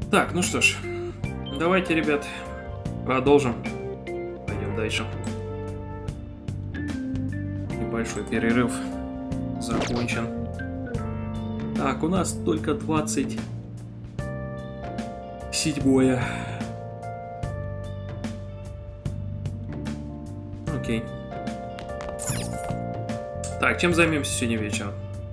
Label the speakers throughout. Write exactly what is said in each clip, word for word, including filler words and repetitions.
Speaker 1: Так, ну что ж, давайте, ребят, продолжим. Пойдем дальше. Небольшой перерыв закончен. Так, у нас только двадцать седьмое. Окей. Так, чем займемся сегодня вечером?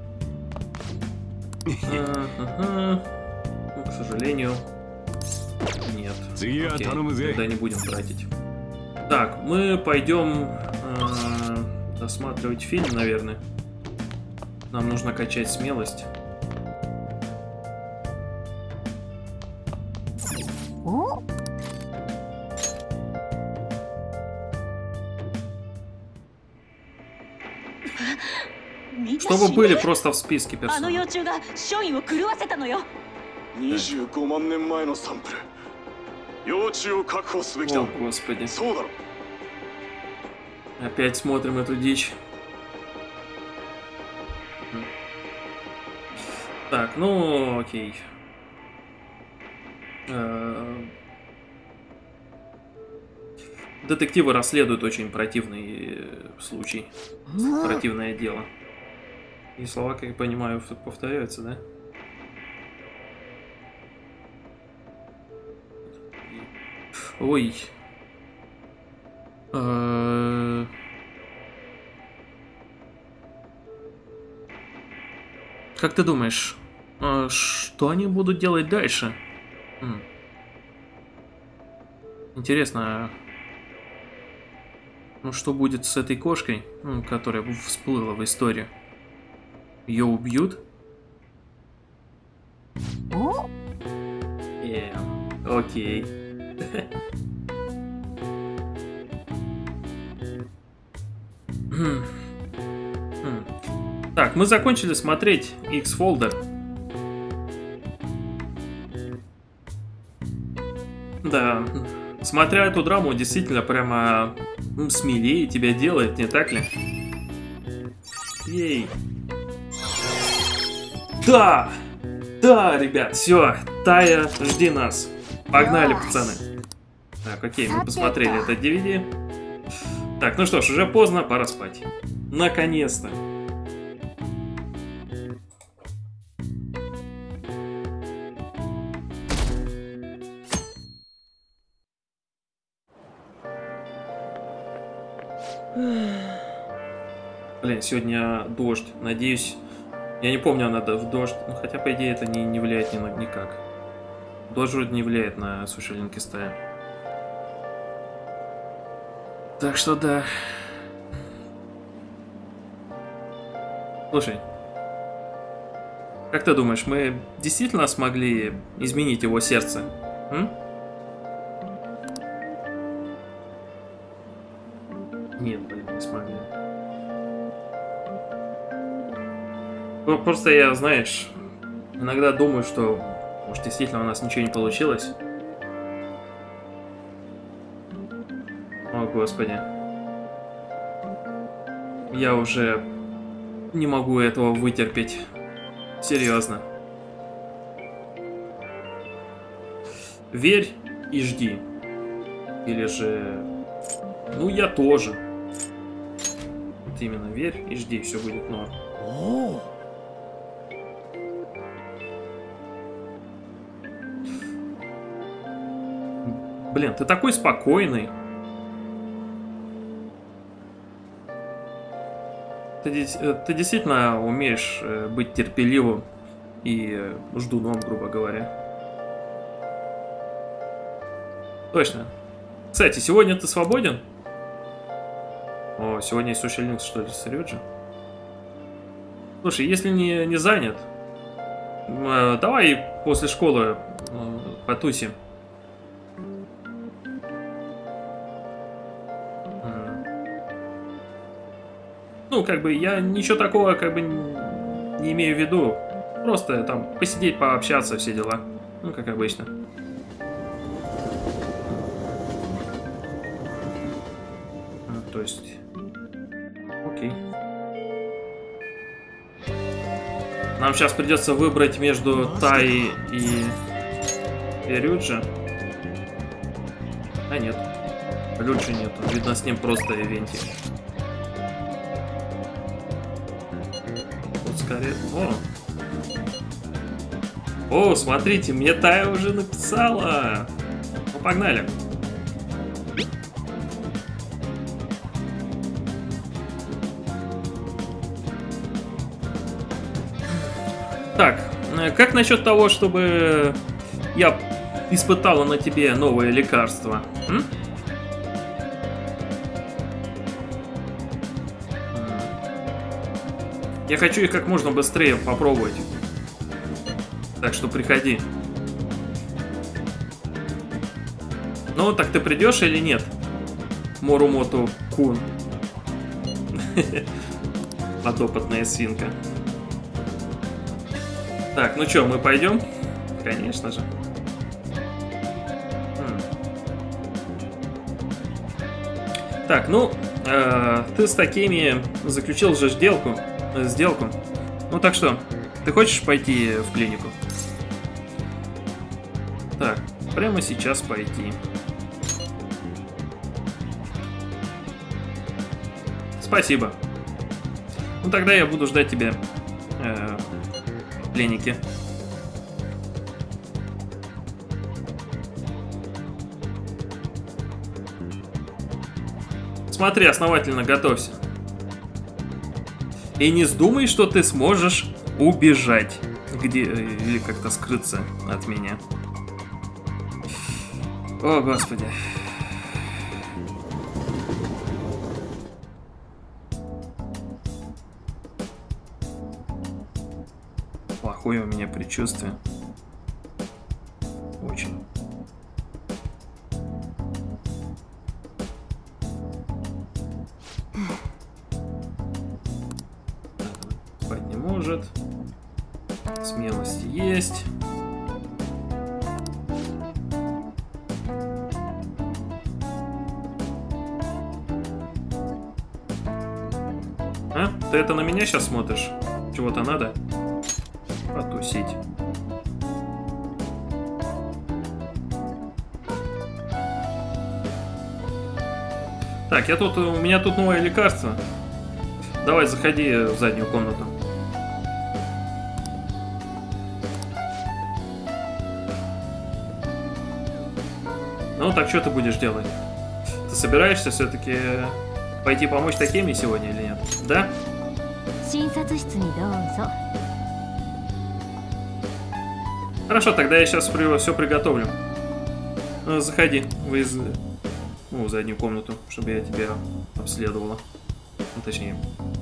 Speaker 1: А-ха-ха. Ну, к сожалению, нет. Окей, тогда не будем тратить. Так, мы пойдем э, досматривать фильм, наверное. Нам нужно качать смелость. Чтобы были просто в списке персонажей.
Speaker 2: О,
Speaker 1: господи. Опять смотрим эту дичь. Так, ну окей. Детективы расследуют очень противный случай. Противное дело. И слова, как я понимаю, повторяются, да? Ой. Как ты думаешь, что они будут делать дальше? Интересно, ну что будет с этой кошкой, которая всплыла в историю? Ее убьют? Yeah. Окей. Так, мы закончили смотреть X-Folder. Да, смотря эту драму, действительно прямо смелее тебя делает, не так ли? Ей. Да! Да, ребят, все, Тая, жди нас. Погнали, пацаны. Так, окей, мы посмотрели это ди ви ди. Так, ну что ж, уже поздно, пора спать. Наконец-то. Блин, сегодня дождь. Надеюсь, я не помню, надо в дождь. Ну, хотя, по идее, это не, не влияет ни на никак. Дождь вроде не влияет на сушилинки стая. Так что да. Слушай, как ты думаешь, мы действительно смогли изменить его сердце? М? Нет, блин, не смогли. Ну, просто я, знаешь, иногда думаю, что, может, действительно у нас ничего не получилось. О, господи. Я уже не могу этого вытерпеть. Серьезно. Верь и жди. Или же... Ну, я тоже. Вот именно, верь и жди, все будет норм. Блин, ты такой спокойный. Ты, ты действительно умеешь быть терпеливым и ждуном, грубо говоря. Точно. Кстати, сегодня ты свободен? О, сегодня есть сушильник, что ли, с Рюджи? Слушай, если не, не занят, давай после школы потусим. Ну, как бы, я ничего такого, как бы, не имею в виду. Просто там посидеть, пообщаться, все дела. Ну, как обычно. А, то есть... Окей. Нам сейчас придется выбрать между Тай и И Рюджи. А нет. Рюджи нету. Видно, с ним просто ивентик. Вот скорее... О! О, смотрите, мне Тая уже написала. Ну, погнали. Так, как насчет того, чтобы я испытала на тебе новое лекарство? М? Я хочу их как можно быстрее попробовать. Так что приходи. Ну, так ты придешь или нет? Морумото Кун. Подопытная свинка. Так, ну что, мы пойдем? Конечно же. Хм. Так, ну, э, ты с такими заключил же сделку. Э, сделку. Ну так что, ты хочешь пойти в клинику? Так, прямо сейчас пойти. Спасибо. Ну тогда я буду ждать тебя э, в клинике. Смотри, основательно готовься. И не вздумай, что ты сможешь убежать. Где, или как-то скрыться от меня. О, Господи. Плохое у меня предчувствие. Очень. Спать не может. Смелость есть. А? Ты это на меня сейчас смотришь? Чего-то надо? Потусить. Так, я тут, у меня тут новое лекарство. Давай, заходи в заднюю комнату. Ну, так что ты будешь делать? Ты собираешься все-таки пойти помочь Такеме сегодня или нет? Да? Хорошо, тогда я сейчас при... все приготовлю. Заходи в из... ну, в заднюю комнату, чтобы я тебя обследовала. Ну, точнее,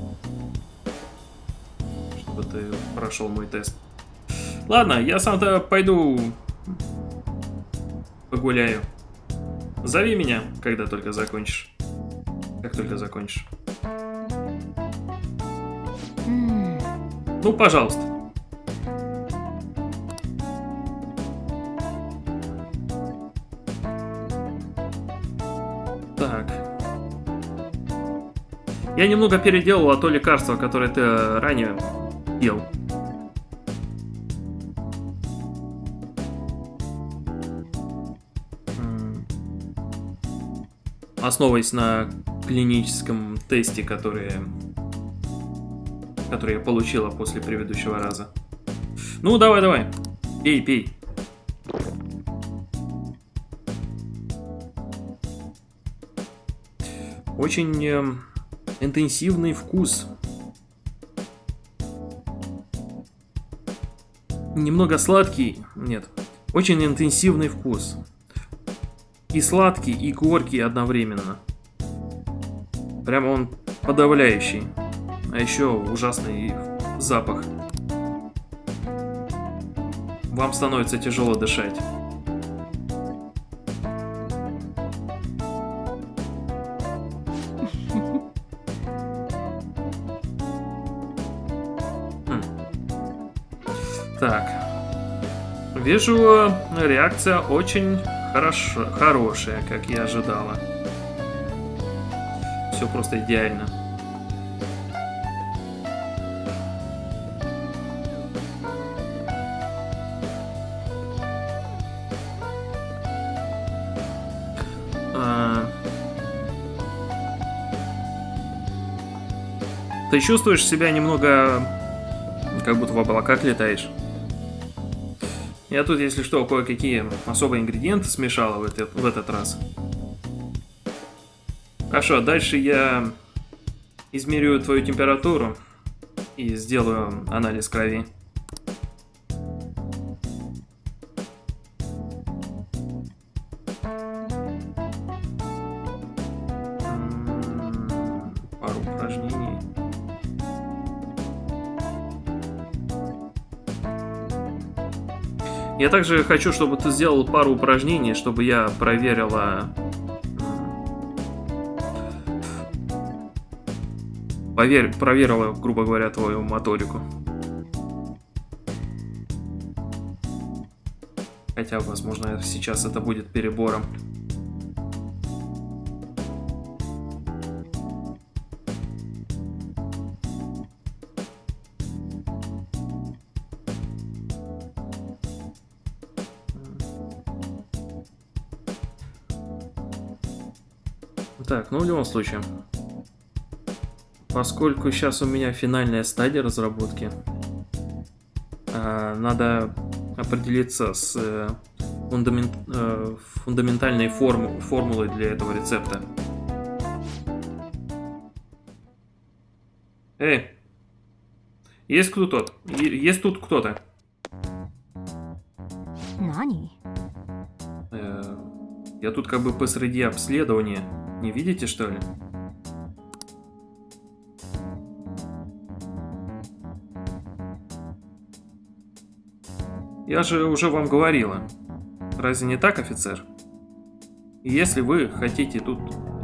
Speaker 1: чтобы ты прошел мой тест. Ладно, я сам-то пойду погуляю. Зови меня, когда только закончишь. Как только закончишь. Ну, пожалуйста. Так. Я немного переделала то лекарство, которое ты ранее пил. Основываясь на клиническом тесте, который, который я получила после предыдущего раза. Ну, давай, давай. Пей, пей. Очень э, интенсивный вкус. Немного сладкий. Нет. Очень интенсивный вкус. И сладкий, и горький одновременно. Прямо он подавляющий. А еще ужасный запах. Вам становится тяжело дышать. Хм. Так. Вижу, реакция очень хорошо, хорошая, как я ожидала. Все просто идеально. Ты чувствуешь себя немного, как будто в облаках летаешь. Я тут, если что, кое-какие особые ингредиенты смешала в этот, в этот раз. Хорошо, дальше я измерю твою температуру и сделаю анализ крови. Пару упражнений. Я также хочу, чтобы ты сделал пару упражнений, чтобы я проверила... Поверь, проверила, грубо говоря, твою моторику. Хотя, возможно, сейчас это будет перебором. Так, ну в любом случае, поскольку сейчас у меня финальная стадия разработки, надо определиться с фундамент, фундаментальной форму, формулой для этого рецепта. Эй, есть кто-то? Есть тут кто-то? Э, я тут как бы посреди обследования. Не видите, что ли? Я же уже вам говорила. Разве не так, офицер? И если вы хотите тут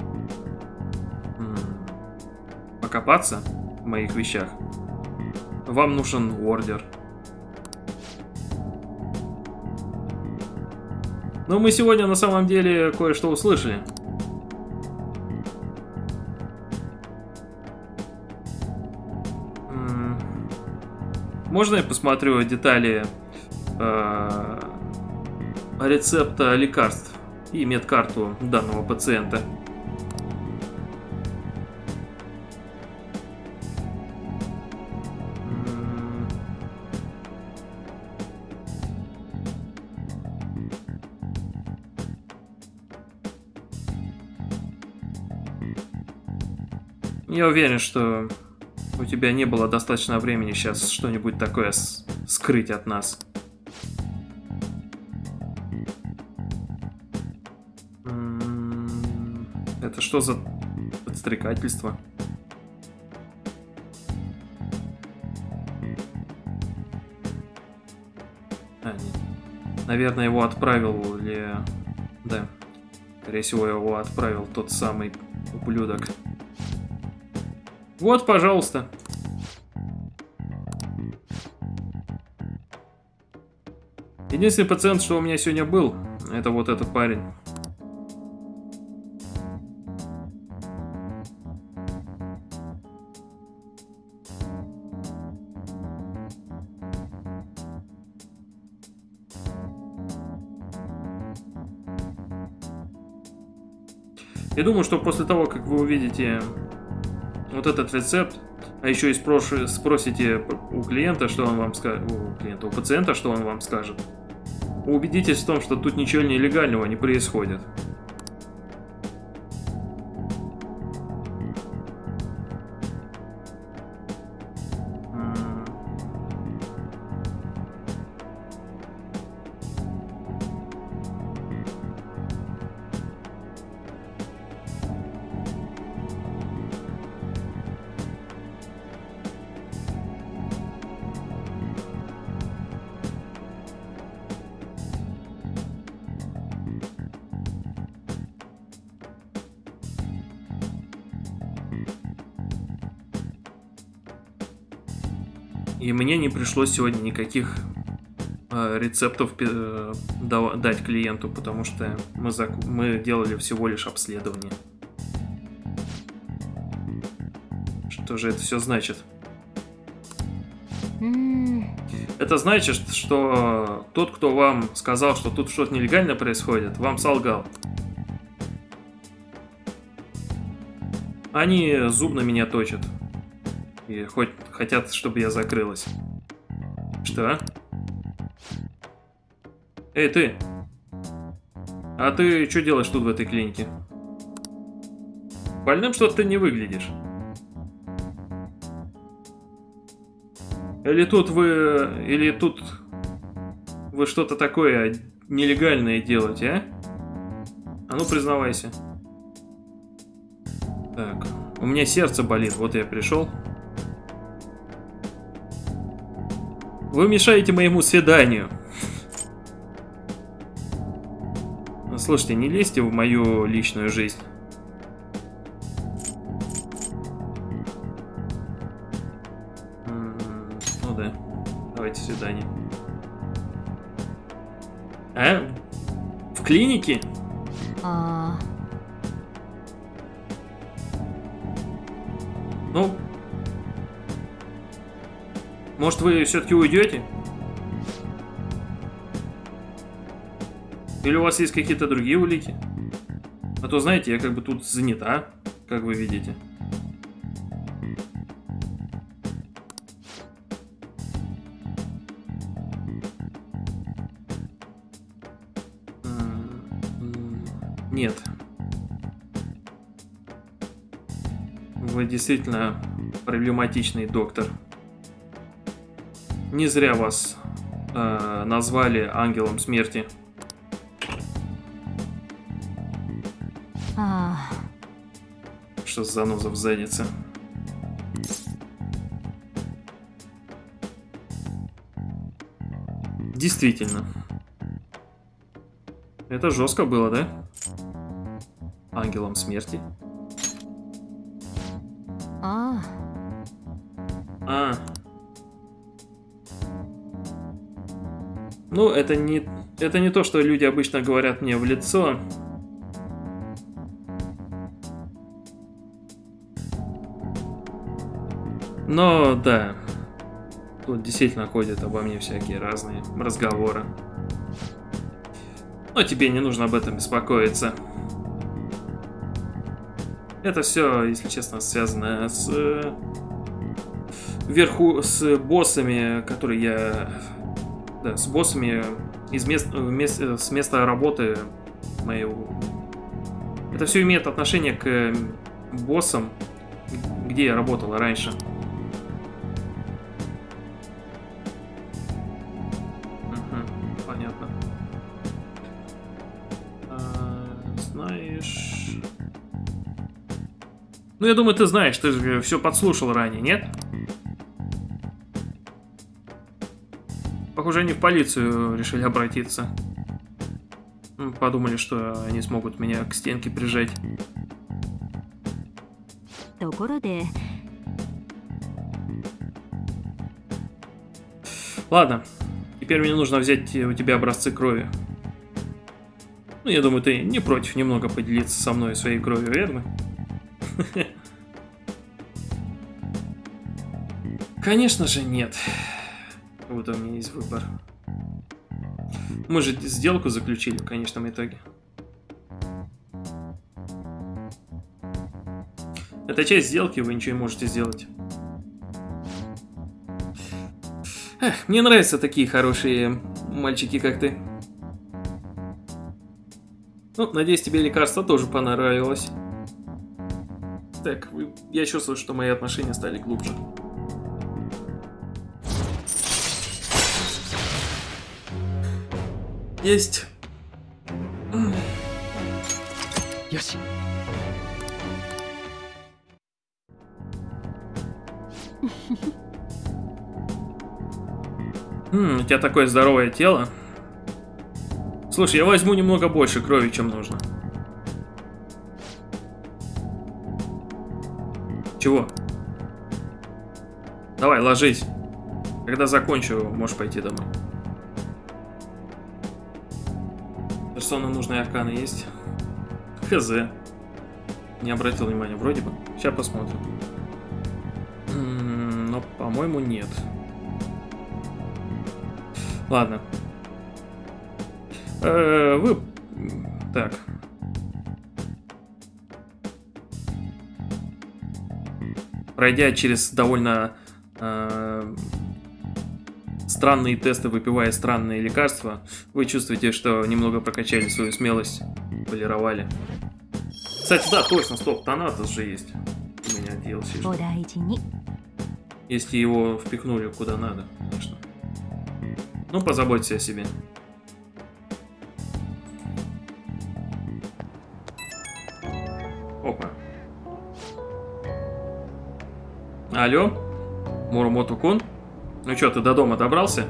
Speaker 1: покопаться в моих вещах, вам нужен ордер. Но мы сегодня на самом деле кое-что услышали. Можно я посмотрю детали э, рецепта лекарств и медкарту данного пациента? Я уверен, что у тебя не было достаточно времени сейчас что-нибудь такое скрыть от нас. Это что за подстрекательство? А, нет. Наверное, его отправил или... Да. Скорее всего, его отправил тот самый ублюдок. Вот, пожалуйста. Единственный пациент, что у меня сегодня был, это вот этот парень. Я думаю, что после того, как вы увидите вот этот рецепт, а еще и спросите у клиента, что он вам скажет, у клиента, у пациента, что он вам скажет, убедитесь в том, что тут ничего нелегального не происходит. И мне не пришлось сегодня никаких э, рецептов э, дать клиенту, потому что мы, зак... мы делали всего лишь обследование. Что же это все значит? Это значит, что тот, кто вам сказал, что тут что-то нелегально происходит, вам солгал. Они зуб на меня точат. И хоть хотят, чтобы я закрылась. Что? Эй, ты! А ты что делаешь тут в этой клинике? Больным что-то ты не выглядишь. Или тут вы... Или тут... Вы что-то такое нелегальное делаете, а? А ну, признавайся. Так, у меня сердце болит, вот я пришел. Вы мешаете моему свиданию. Слушайте, не лезьте в мою личную жизнь. Ну да, давайте свидание. А? В клинике?
Speaker 2: А...
Speaker 1: Ну, может, вы все-таки уйдете? Или у вас есть какие-то другие улики? А то, знаете, я как бы тут занята, как вы видите. Нет. Вы действительно проблематичный доктор. Не зря вас э, назвали ангелом смерти.
Speaker 2: А...
Speaker 1: Что за заноза в заднице? Действительно. Это жестко было, да? Ангелом смерти.
Speaker 2: А...
Speaker 1: А. Ну, это не, это не то, что люди обычно говорят мне в лицо. Но, да. Тут действительно ходят обо мне всякие разные разговоры. Но тебе не нужно об этом беспокоиться. Это все, если честно, связано с... Вверху, с боссами, которые я... Да, с боссами из мест, мест, с места работы моего. Это все имеет отношение к боссам, где я работала раньше. Угу, понятно. А, знаешь... Ну, я думаю, ты знаешь, ты же все подслушал ранее, нет? Похоже, они в полицию решили обратиться. Подумали, что они смогут меня к стенке прижать. Ладно, теперь мне нужно взять у тебя образцы крови. Ну, я думаю, ты не против немного поделиться со мной своей кровью, верно? Конечно же, нет. Вот у меня есть выбор. Мы же сделку заключили в конечном итоге. Это часть сделки, вы ничего не можете сделать. Эх, мне нравятся такие хорошие мальчики, как ты. Ну, надеюсь, тебе лекарство тоже понравилось. Так, я чувствую, что мои отношения стали глубже. Есть.
Speaker 2: Йоси.
Speaker 1: Хм, у тебя такое здоровое тело. Слушай, я возьму немного больше крови, чем нужно. Чего? Давай, ложись. Когда закончу, можешь пойти домой. Персона нужной арканы есть? Хз. Не обратил внимания, вроде бы. Сейчас посмотрим. М-м, но, по-моему, нет. Ладно. Э-э, вы... Так. пройдя через довольно э, странные тесты, выпивая странные лекарства, вы чувствуете, что немного прокачали свою смелость, полировали. Кстати, да, точно, стоп, Танатос же есть. У меня ди эл си. Если его впихнули куда надо, конечно. Ну, позаботься о себе. Опа. Алло? Муромото-кун? Ну что, ты до дома добрался?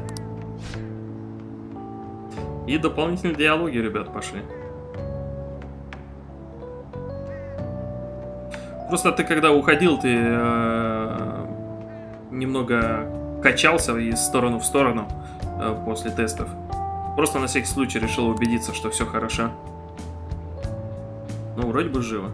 Speaker 1: И дополнительные диалоги, ребят, пошли. Просто ты, когда уходил, ты э, немного качался из стороны в сторону э, после тестов. Просто на всякий случай решил убедиться, что все хорошо. Ну, вроде бы живо.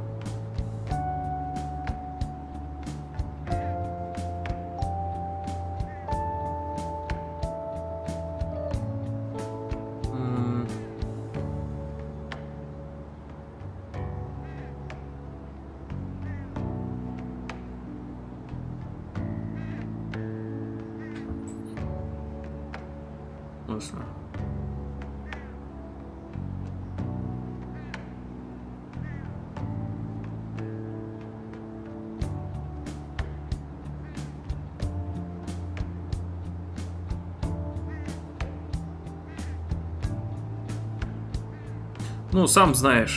Speaker 1: Ну, сам знаешь,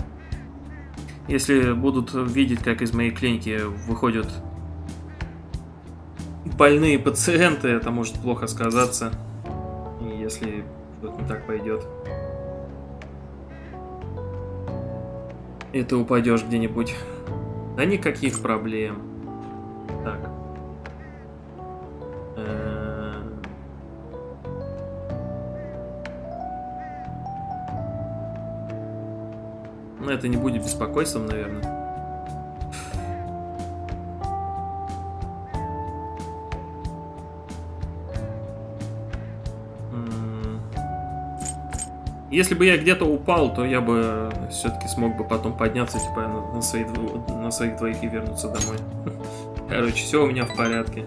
Speaker 1: если будут видеть, как из моей клиники выходят больные пациенты, это может плохо сказаться, если что-то не так пойдет. И ты упадешь где-нибудь. Да никаких проблем. Так. Но это не будет беспокойством, наверное. Если бы я где-то упал, то я бы все-таки смог бы потом подняться, типа, на, на, свои, на своих двоих и вернуться домой. Короче, все у меня в порядке.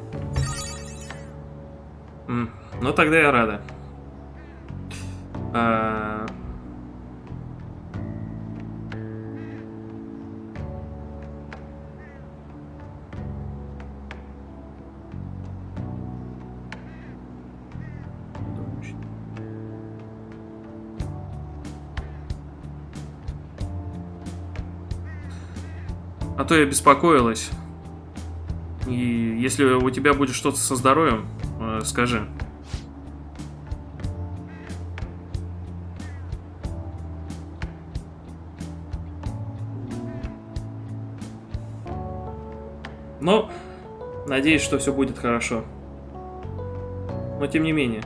Speaker 1: Ну, тогда я рада. А... А то я беспокоилась. И если у тебя будет что-то со здоровьем, э, скажи. Но надеюсь, что все будет хорошо. Но тем не менее,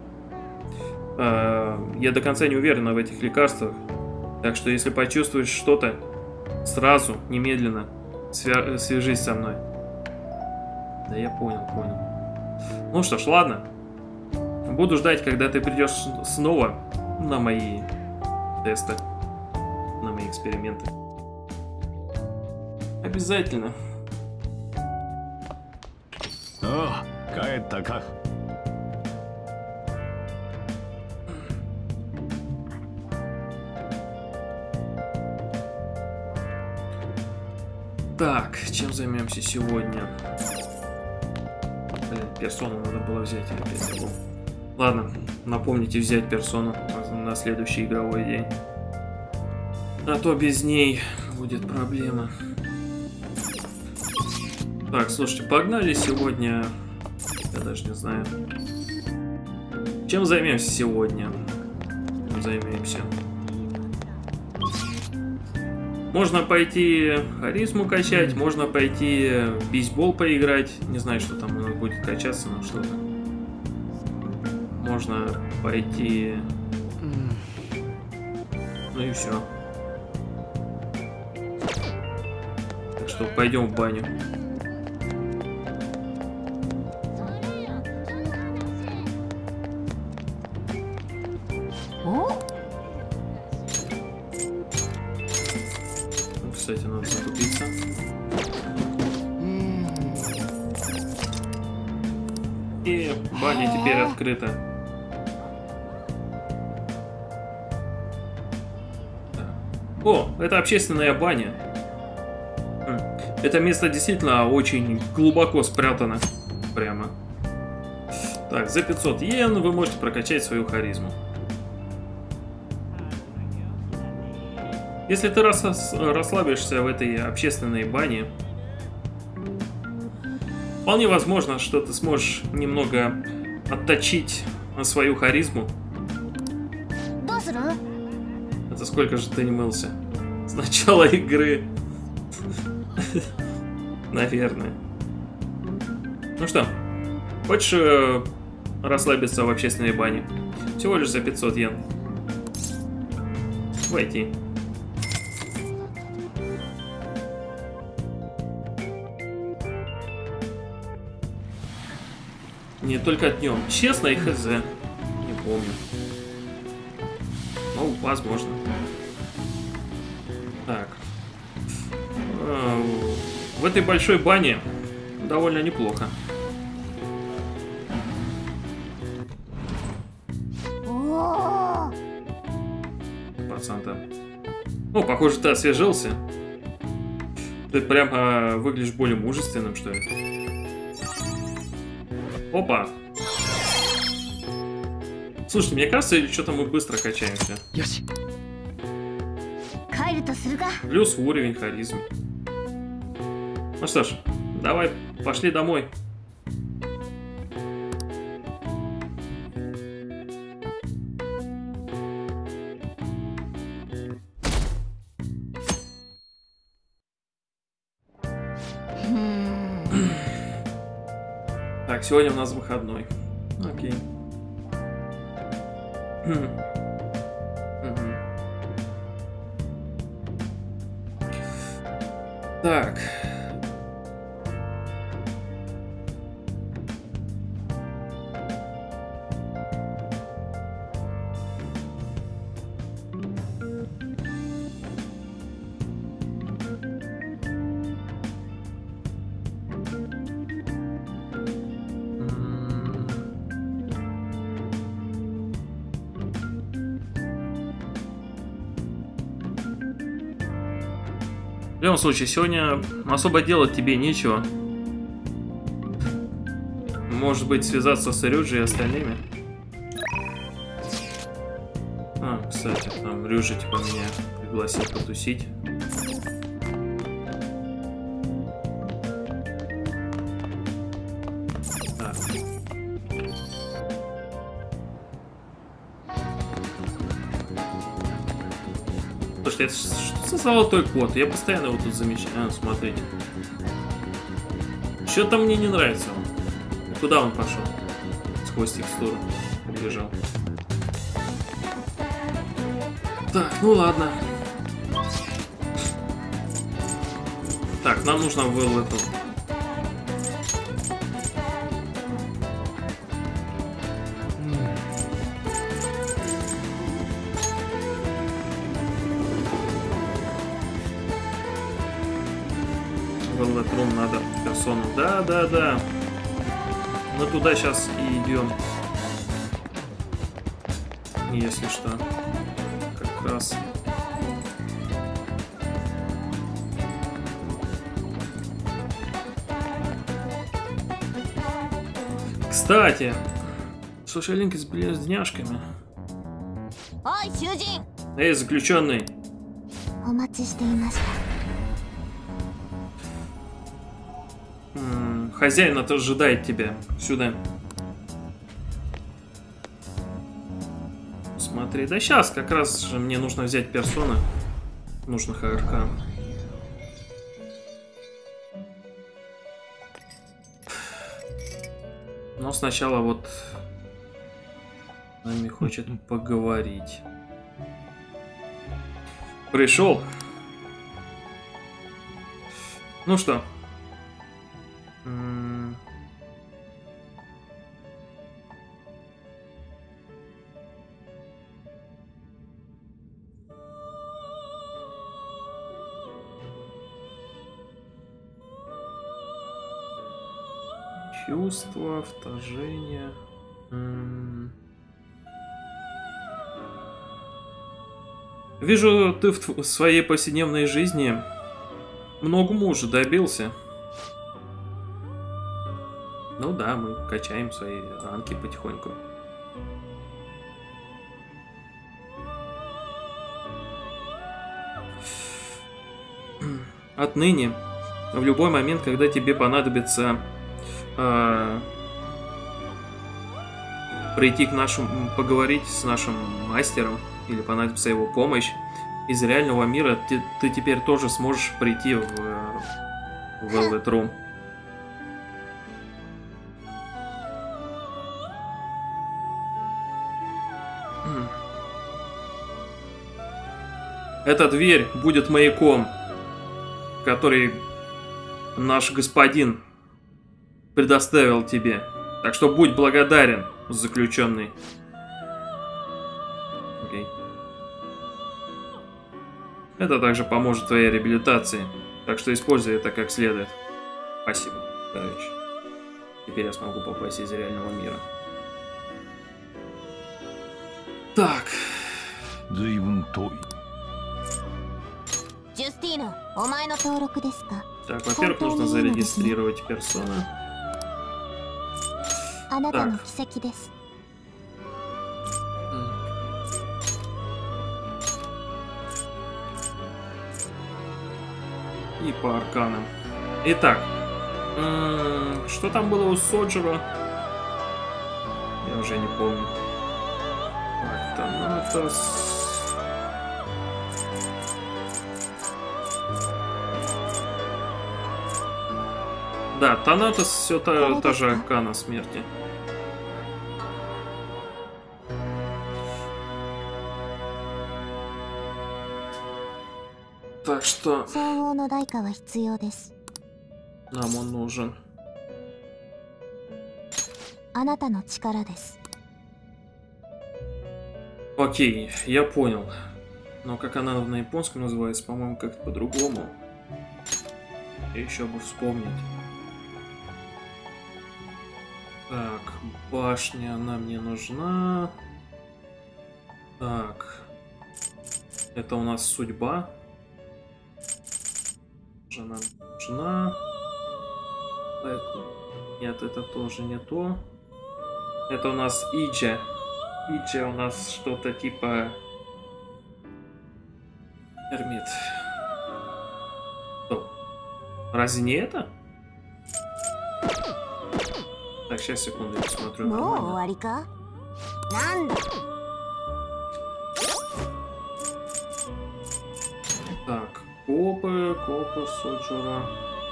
Speaker 1: э, я до конца не уверена в этих лекарствах. Так что если почувствуешь что-то, сразу, немедленно свя свяжись со мной. Да я понял, понял. Ну что ж, ладно. Буду ждать, когда ты придешь снова на мои тесты, на мои эксперименты. Обязательно.
Speaker 3: О, каэт-така.
Speaker 1: Так, чем займемся сегодня? Блин, персону надо было взять, я опять забыл. Ладно, напомните взять персону на следующий игровой день. А то без ней будет проблема. Так, слушайте, погнали сегодня. Я даже не знаю. Чем займемся сегодня? Чем займемся? Можно пойти харизму качать, можно пойти в бейсбол поиграть. Не знаю, что там у нас будет качаться, но что-то. Можно пойти... Ну и все. Так что пойдем в баню. Кстати, надо закупиться. И баня теперь открыта. О, это общественная баня. Это место действительно очень глубоко спрятано. Прямо. Так, за пятьсот йен вы можете прокачать свою харизму. Если ты рас расслабишься в этой общественной бане, вполне возможно, что ты сможешь немного отточить свою харизму. Это сколько же ты не мылся? С начала игры. Наверное. Ну что, хочешь э, расслабиться в общественной бане? Всего лишь за пятьсот йен. Войти. Не только днем. Честно, и хз. Не помню. Ну, возможно. Так. В этой большой бане довольно неплохо. Пацан-то. О, похоже, ты освежился. Ты прямо выглядишь более мужественным, что ли. Опа. Слушайте, мне кажется, или что-то мы быстро качаемся. Плюс уровень харизмы. Ну что ж, давай, пошли домой. Так, сегодня у нас выходной. Окей. Так. В любом случае, сегодня особо делать тебе нечего. Может быть, связаться с Рюджи и остальными? А, кстати, там Рюджи типа меня пригласил потусить. Так. Слушайте, это что за золотой кот? Я постоянно его тут замечаю. А, смотрите. Что-то мне не нравится он. Куда он пошел? Сквозь текстуру убежал. Так, ну ладно. Так, нам нужно в эту. В этот рум надо персону. Да, да, да. Мы туда сейчас и идем. Если что. Как раз. Кстати. Слушай, линк с близняшками. Эй, заключенный. Хозяин это ожидает тебя. Сюда. Смотри, да сейчас как раз же мне нужно взять персоны. Нужно ХРК. Но сначала вот с нами хочет поговорить. Пришел. Ну что? Чувство, вторжение. М. Вижу, ты в тв- своей повседневной жизни многому уже добился. Ну да, мы качаем свои ранки потихоньку. Отныне, в любой момент, когда тебе понадобится э, прийти к нашему, поговорить с нашим мастером, или понадобится его помощь, из реального мира ты, ты теперь тоже сможешь прийти в, в Velvet Room. Эта дверь будет маяком, который наш господин предоставил тебе. Так что будь благодарен, заключенный. Окей. Это также поможет твоей реабилитации. Так что используй это как следует. Спасибо, товарищ. Теперь я смогу попасть из реального мира. Так. Так, во-первых, нужно зарегистрировать персону. Так. И по арканам. Итак, м-м, что там было у Соджера? Я уже не помню. Так, Танатос. Да, Танатос все та, та же аркана смерти. Так что нам он нужен. Окей, я понял. Но как она на японском называется, по-моему, как-то по-другому. Еще бы вспомнить. Так, башня нам не нужна. Так. Это у нас судьба. Жена нужна. Так, нет, это тоже не то. Это у нас Иджа. Иджа у нас что-то типа Эрмит. Стоп. Разве не это? Так, сейчас, секунду, я посмотрю нормально. Так, копы, копы, Соджера.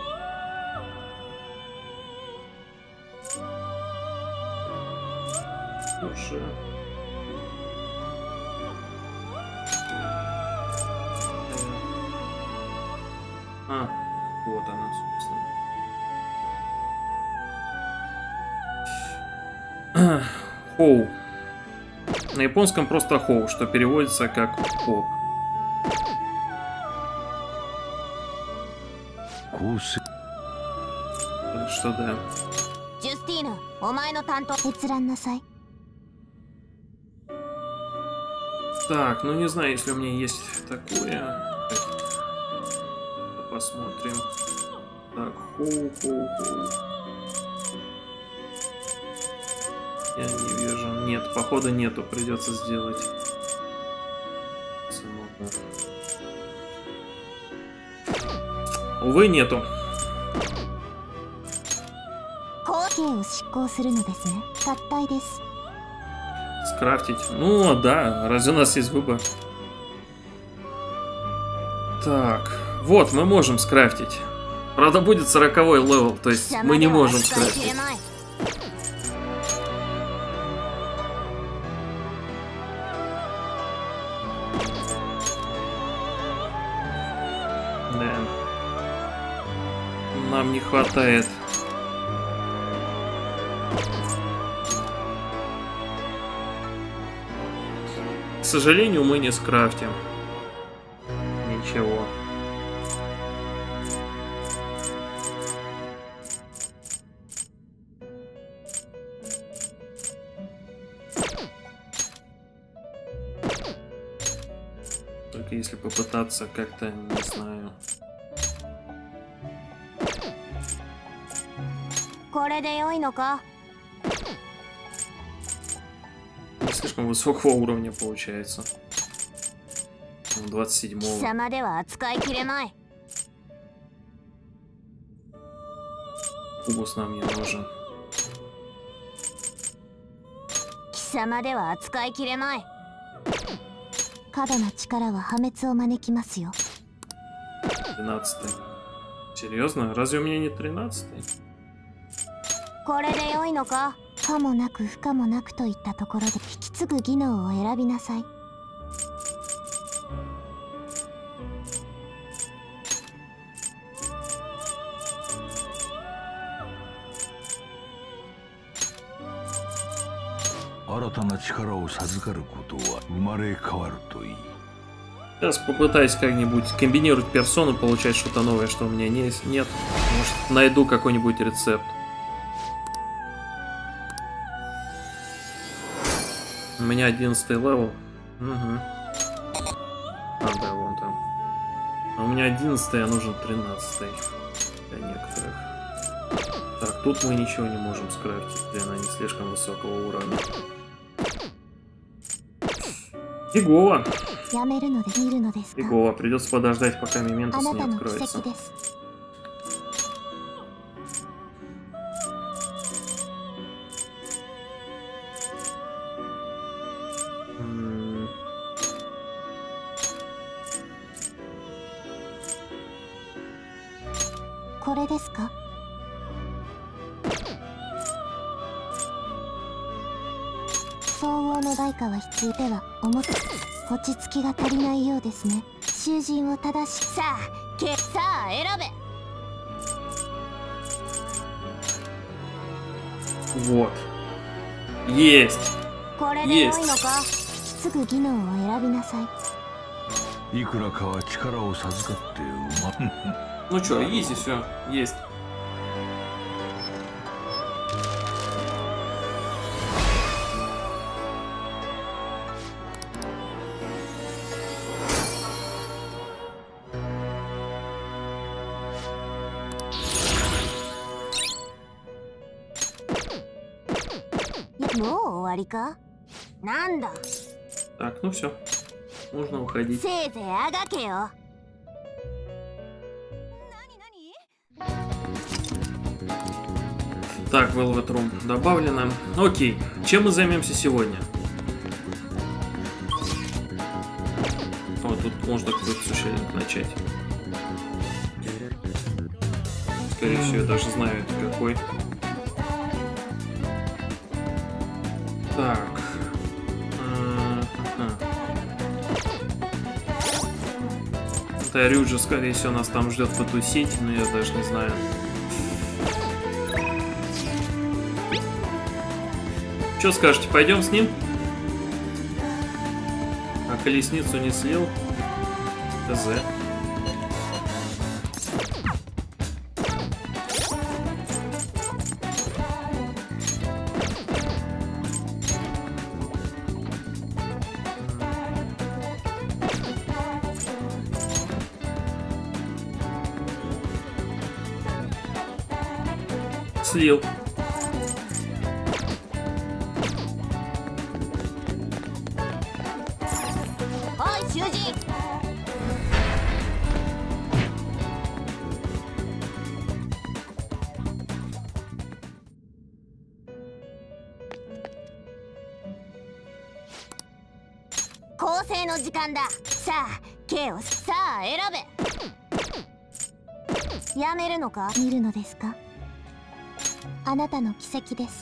Speaker 1: Слушай. А, вот она, собственно. Хоу. На японском просто хоу, что переводится как хоу. Так что да. Так, ну не знаю, если у меня есть такое. Посмотрим. Так, хоу, хоу, хоу. Я не вижу. Нет, походу нету. Придется сделать. Увы, нету. Скрафтить. Ну, да, разве у нас есть выбор? Так, вот, мы можем скрафтить. Правда, будет сороковой левел, то есть мы не можем скрафтить. Да. Нам не хватает. К сожалению, мы не скрафтим. Ничего. Только если попытаться как-то, не знаю. Не слишком высокого уровня получается. двадцать седьмого. Кубус нам не нужен. тринадцатый. Серьезно? Разве у меня не тринадцатый?
Speaker 4: これで良いのか？可もなく不可もなくといったところで引き継ぐ技能を選びなさい。
Speaker 3: 新たな力を授かることは生まれ変わるといい。
Speaker 1: Сейчас попытаюсь как-нибудь комбинировать персону, получать что-то новое, что у меня не, нет. Может, найду какой-нибудь рецепт. У меня одиннадцатый левел. Угу. А, да, вон там. А у меня одиннадцатый, а нужен тринадцатый. Для некоторых. Так, тут мы ничего не можем скрафтить, если она не слишком высокого уровня. Фигово. Фигово, придется подождать, пока Мементос не откроется. М-м.
Speaker 4: Это 相応の代価は必要では思って落ち着きが足りないようですね。囚人を正しさあけさあ選べ。
Speaker 1: Вот. Есть.
Speaker 4: これで良いのか？引き継ぐ技能を選びなさい。
Speaker 3: いくらかは力を授かってうま。
Speaker 1: Ну чё, изи, все, есть. Так, ну все. Можно уходить. Так, Velvet Room добавлено. Окей, чем мы займемся сегодня? О, тут можно какой-то сушилинг начать. Скорее всего, я даже знаю, это какой. Так. Это Рюджи, скорее всего, нас там ждет потусить, но я даже не знаю. Что скажете, пойдем с ним? А колесницу не слил? ТЗ. Слил.
Speaker 4: やめるのか？見るのですか？あなたの奇跡です。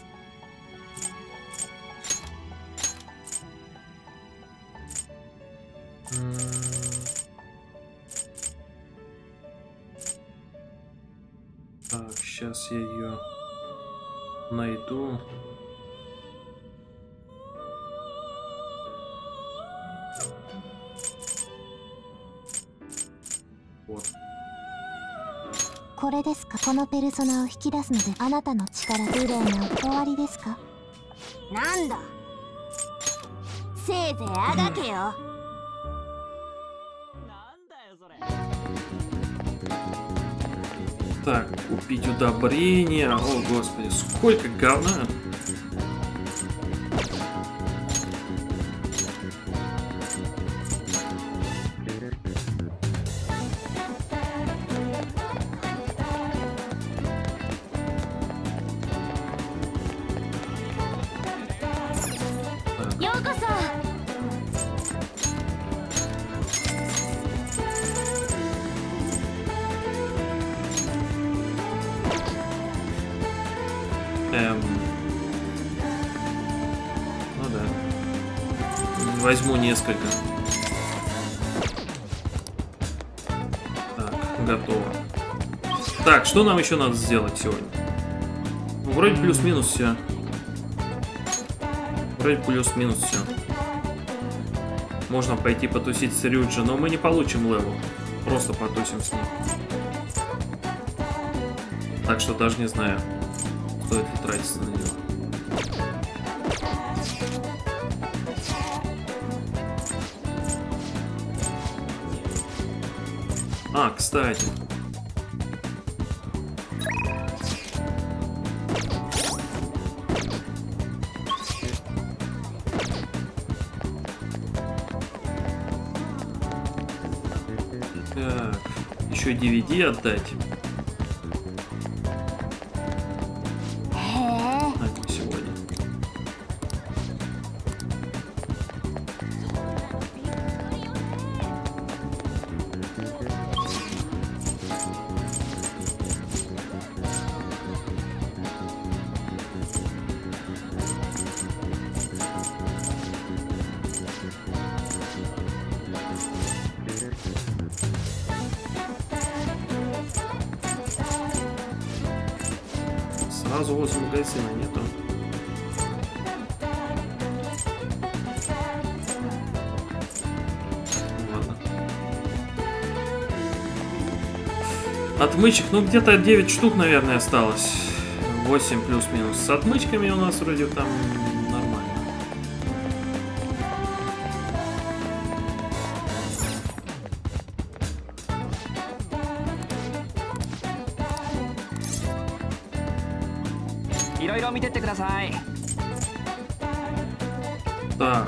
Speaker 1: Так, сейчас я ее найду. Вот.
Speaker 4: これですか？このペルソナを引き出すのであなたの力無礼な終わりですか？なんだせいぜいあがけよ。
Speaker 1: Так, купить удобрения. О, господи, сколько говна. Эм... Ну да. Возьму несколько. Так, готово. Так, что нам еще надо сделать сегодня? Ну, вроде плюс-минус все. Вроде плюс-минус все. Можно пойти потусить с Рюджи, но мы не получим левел. Просто потусим с ним. Так что даже не знаю, стоит ли тратиться на него. А, кстати. Так, еще ди ви ди отдать. Сразу возле магазина нету. Ладно. Отмычек, ну где-то девять штук, наверное, осталось. восемь плюс-минус. С отмычками у нас вроде там нормально. Так.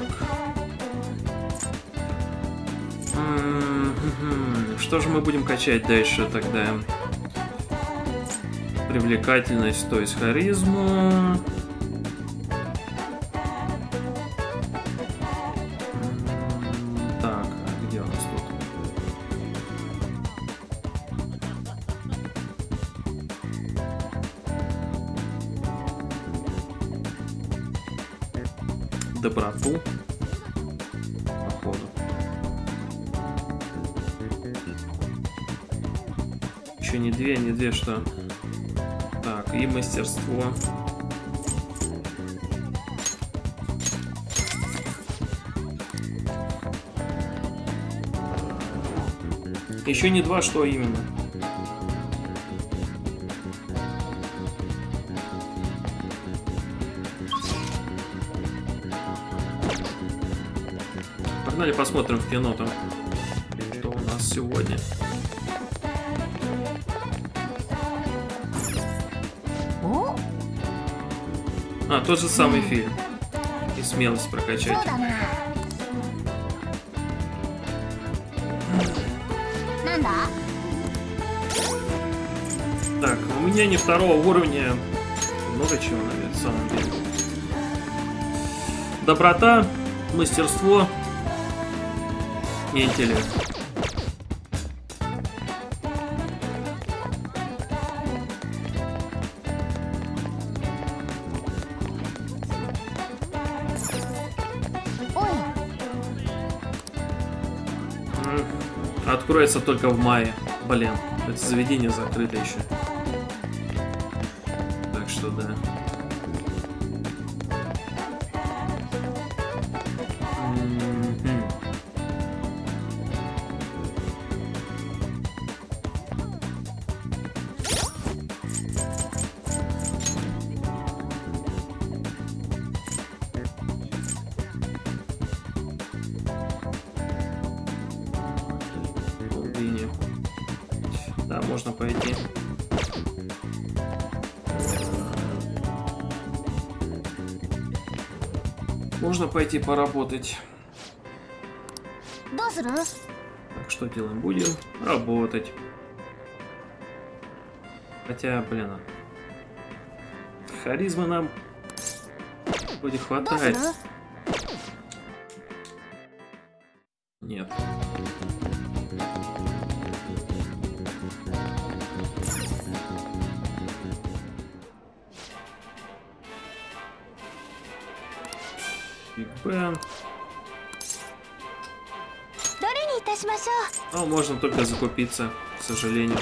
Speaker 1: М-м-м. Что же мы будем качать дальше тогда? Привлекательность, то есть харизму. Так, где у нас тут? Доброту. Походу. Еще не две, не две, что? Так, и мастерство. Еще не два, что именно? Погнали посмотрим в кино там, что у нас сегодня. А, тот же самый фильм. И смелость прокачать. Так, у меня не второго уровня. Много чего, наверное, на самом деле. Доброта, мастерство и интеллект. Откроется только в мае. Блин, это заведение закрыто еще. Так что да. Да, можно пойти. Можно пойти поработать.
Speaker 4: どうする？
Speaker 1: Так, что делаем? Будем работать. Хотя, блин, харизмы нам вроде
Speaker 4: どうす
Speaker 1: хватает.
Speaker 4: る？
Speaker 1: Нет. Биг Бен.
Speaker 4: どれにいたしましょ
Speaker 1: Но можно только закупиться, к сожалению.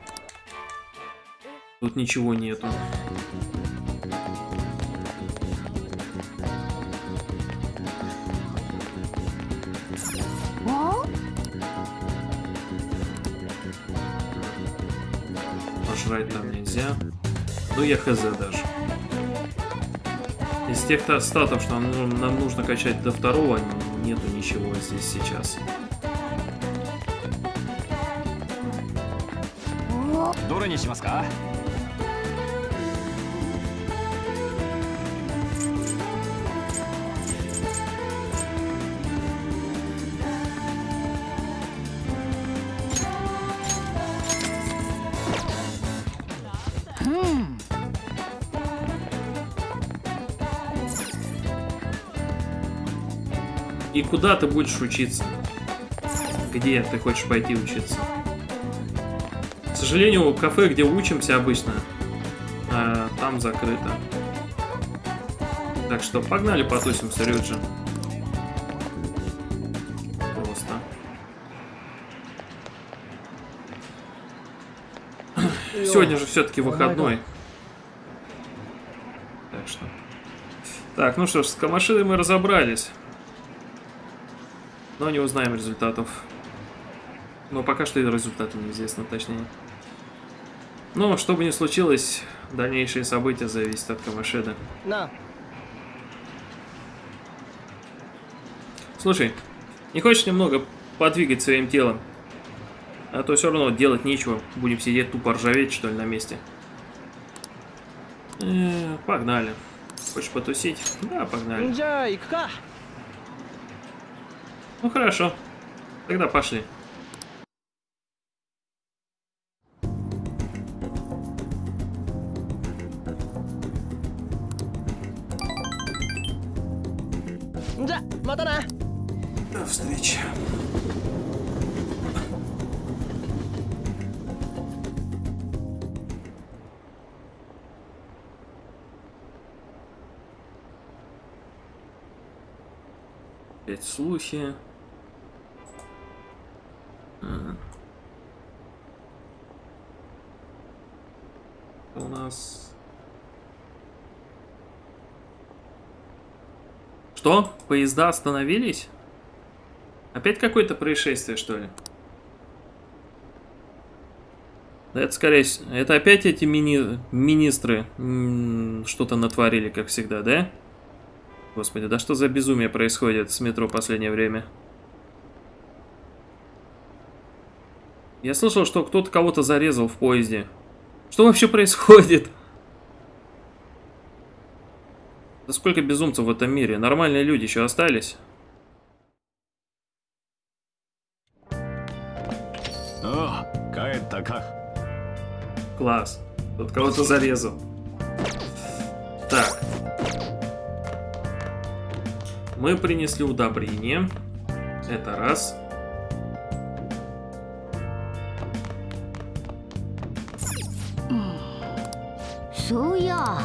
Speaker 1: Тут ничего нету. Пожрать там нельзя. Ну я хз даже. Из тех статов, что нам, нам нужно качать до второго, нету ничего здесь сейчас.
Speaker 2: どれにしますか？
Speaker 1: И куда ты будешь учиться? Где ты хочешь пойти учиться? К сожалению, кафе, где учимся обычно, а, там закрыто. Так что погнали потусимся, Рюджи. Просто. Сегодня же все-таки выходной. Так что. Так, ну что ж, с Камашидой мы разобрались. Но не узнаем результатов. Но пока что и результаты неизвестны, точнее. Но, что бы ни случилось, дальнейшие события зависят от Камашиды.
Speaker 2: На.
Speaker 1: Слушай, не хочешь немного подвигать своим телом? А то все равно делать нечего. Будем сидеть тупо ржаветь, что ли, на месте. Э, погнали. Хочешь потусить? Да, погнали. Ну хорошо. Тогда пошли. До встречи. Опять слухи. Ага. У нас... Что? Поезда остановились? Опять какое-то происшествие, что ли? Да это скорее... Это опять эти мини... министры что-то натворили, как всегда, да? Господи, да что за безумие происходит с метро в последнее время? Я слышал, что кто-то кого-то зарезал в поезде. Что вообще происходит? Да сколько безумцев в этом мире? Нормальные люди еще остались?
Speaker 3: О,
Speaker 1: класс. Тут кого-то зарезал. Так. Мы принесли удобрение. Это раз.
Speaker 4: Соя.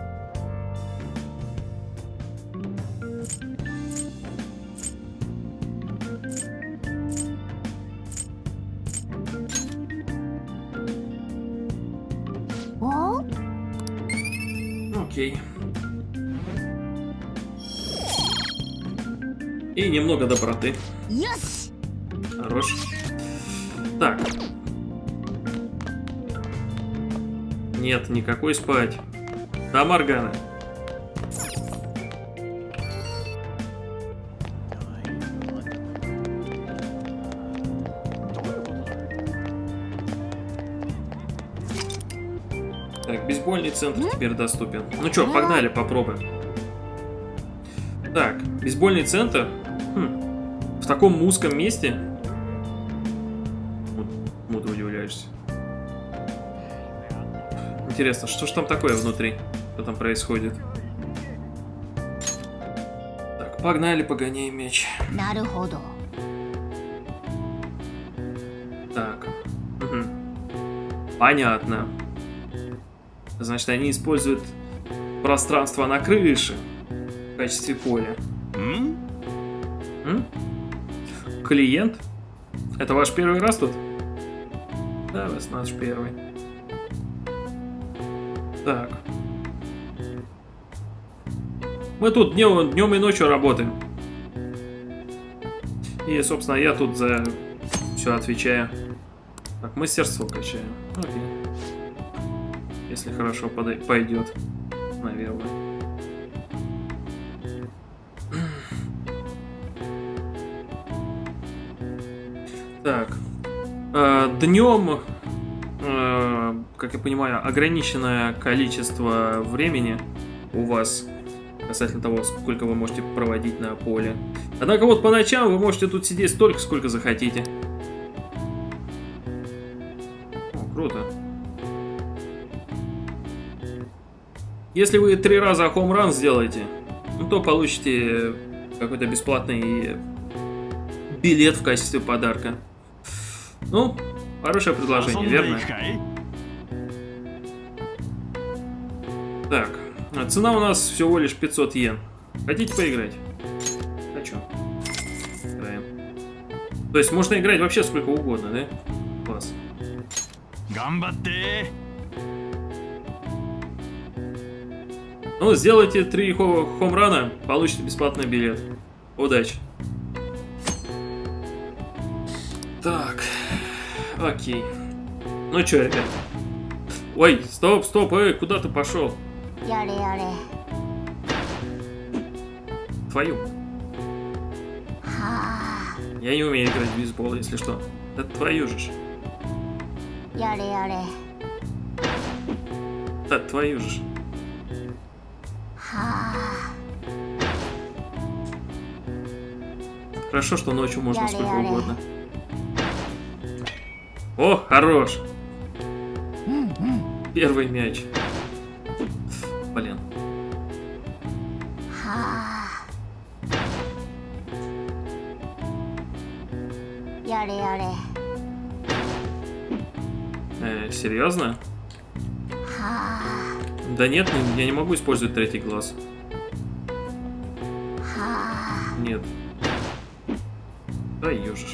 Speaker 4: О?
Speaker 1: Окей. И немного доброты.
Speaker 4: Yes.
Speaker 1: Хорош. Так. Нет, никакой спать. Да, Моргана. Так, бейсбольный центр теперь доступен. Ну что, погнали, попробуем. Так, бейсбольный центр. Хм. В таком узком месте. Вот ты удивляешься. Интересно, что ж там такое внутри? Что там происходит? Так, погнали, погоняй мяч. Так. Угу. Понятно. Значит, они используют пространство на крыше в качестве поля.
Speaker 2: М?
Speaker 1: М? Клиент? Это ваш первый раз тут? Да, у вас наш первый. Так. Мы тут днем, днем и ночью работаем. И, собственно, я тут за все отвечаю. Так, мастерство качаем. Окей. Если хорошо пойдет, наверное. Так. Днем, как я понимаю, ограниченное количество времени у вас касательно того, сколько вы можете проводить на поле. Однако вот по ночам вы можете тут сидеть столько, сколько захотите. О, круто. Если вы три раза хоум-ран сделаете, ну, то получите какой-то бесплатный билет в качестве подарка. Ну, хорошее предложение, верно? Так, цена у нас всего лишь пятьсот йен. Хотите поиграть? Хочу. Играем. То есть можно играть вообще сколько угодно, да? Класс. Ну, сделайте три хоум-рана, получите бесплатный билет. Удачи. Так. Окей. Ну чё, ребят? Ой, стоп, стоп, эй, куда ты пошел? Твою. Я не умею играть в бейсбол, если что. Это твою же. Да, твою же. Хорошо, что ночью можно сколько угодно. О, хорош. Первый мяч. Блин. Э, серьезно? Да нет, я не могу использовать третий глаз. Нет. Да ёжишь.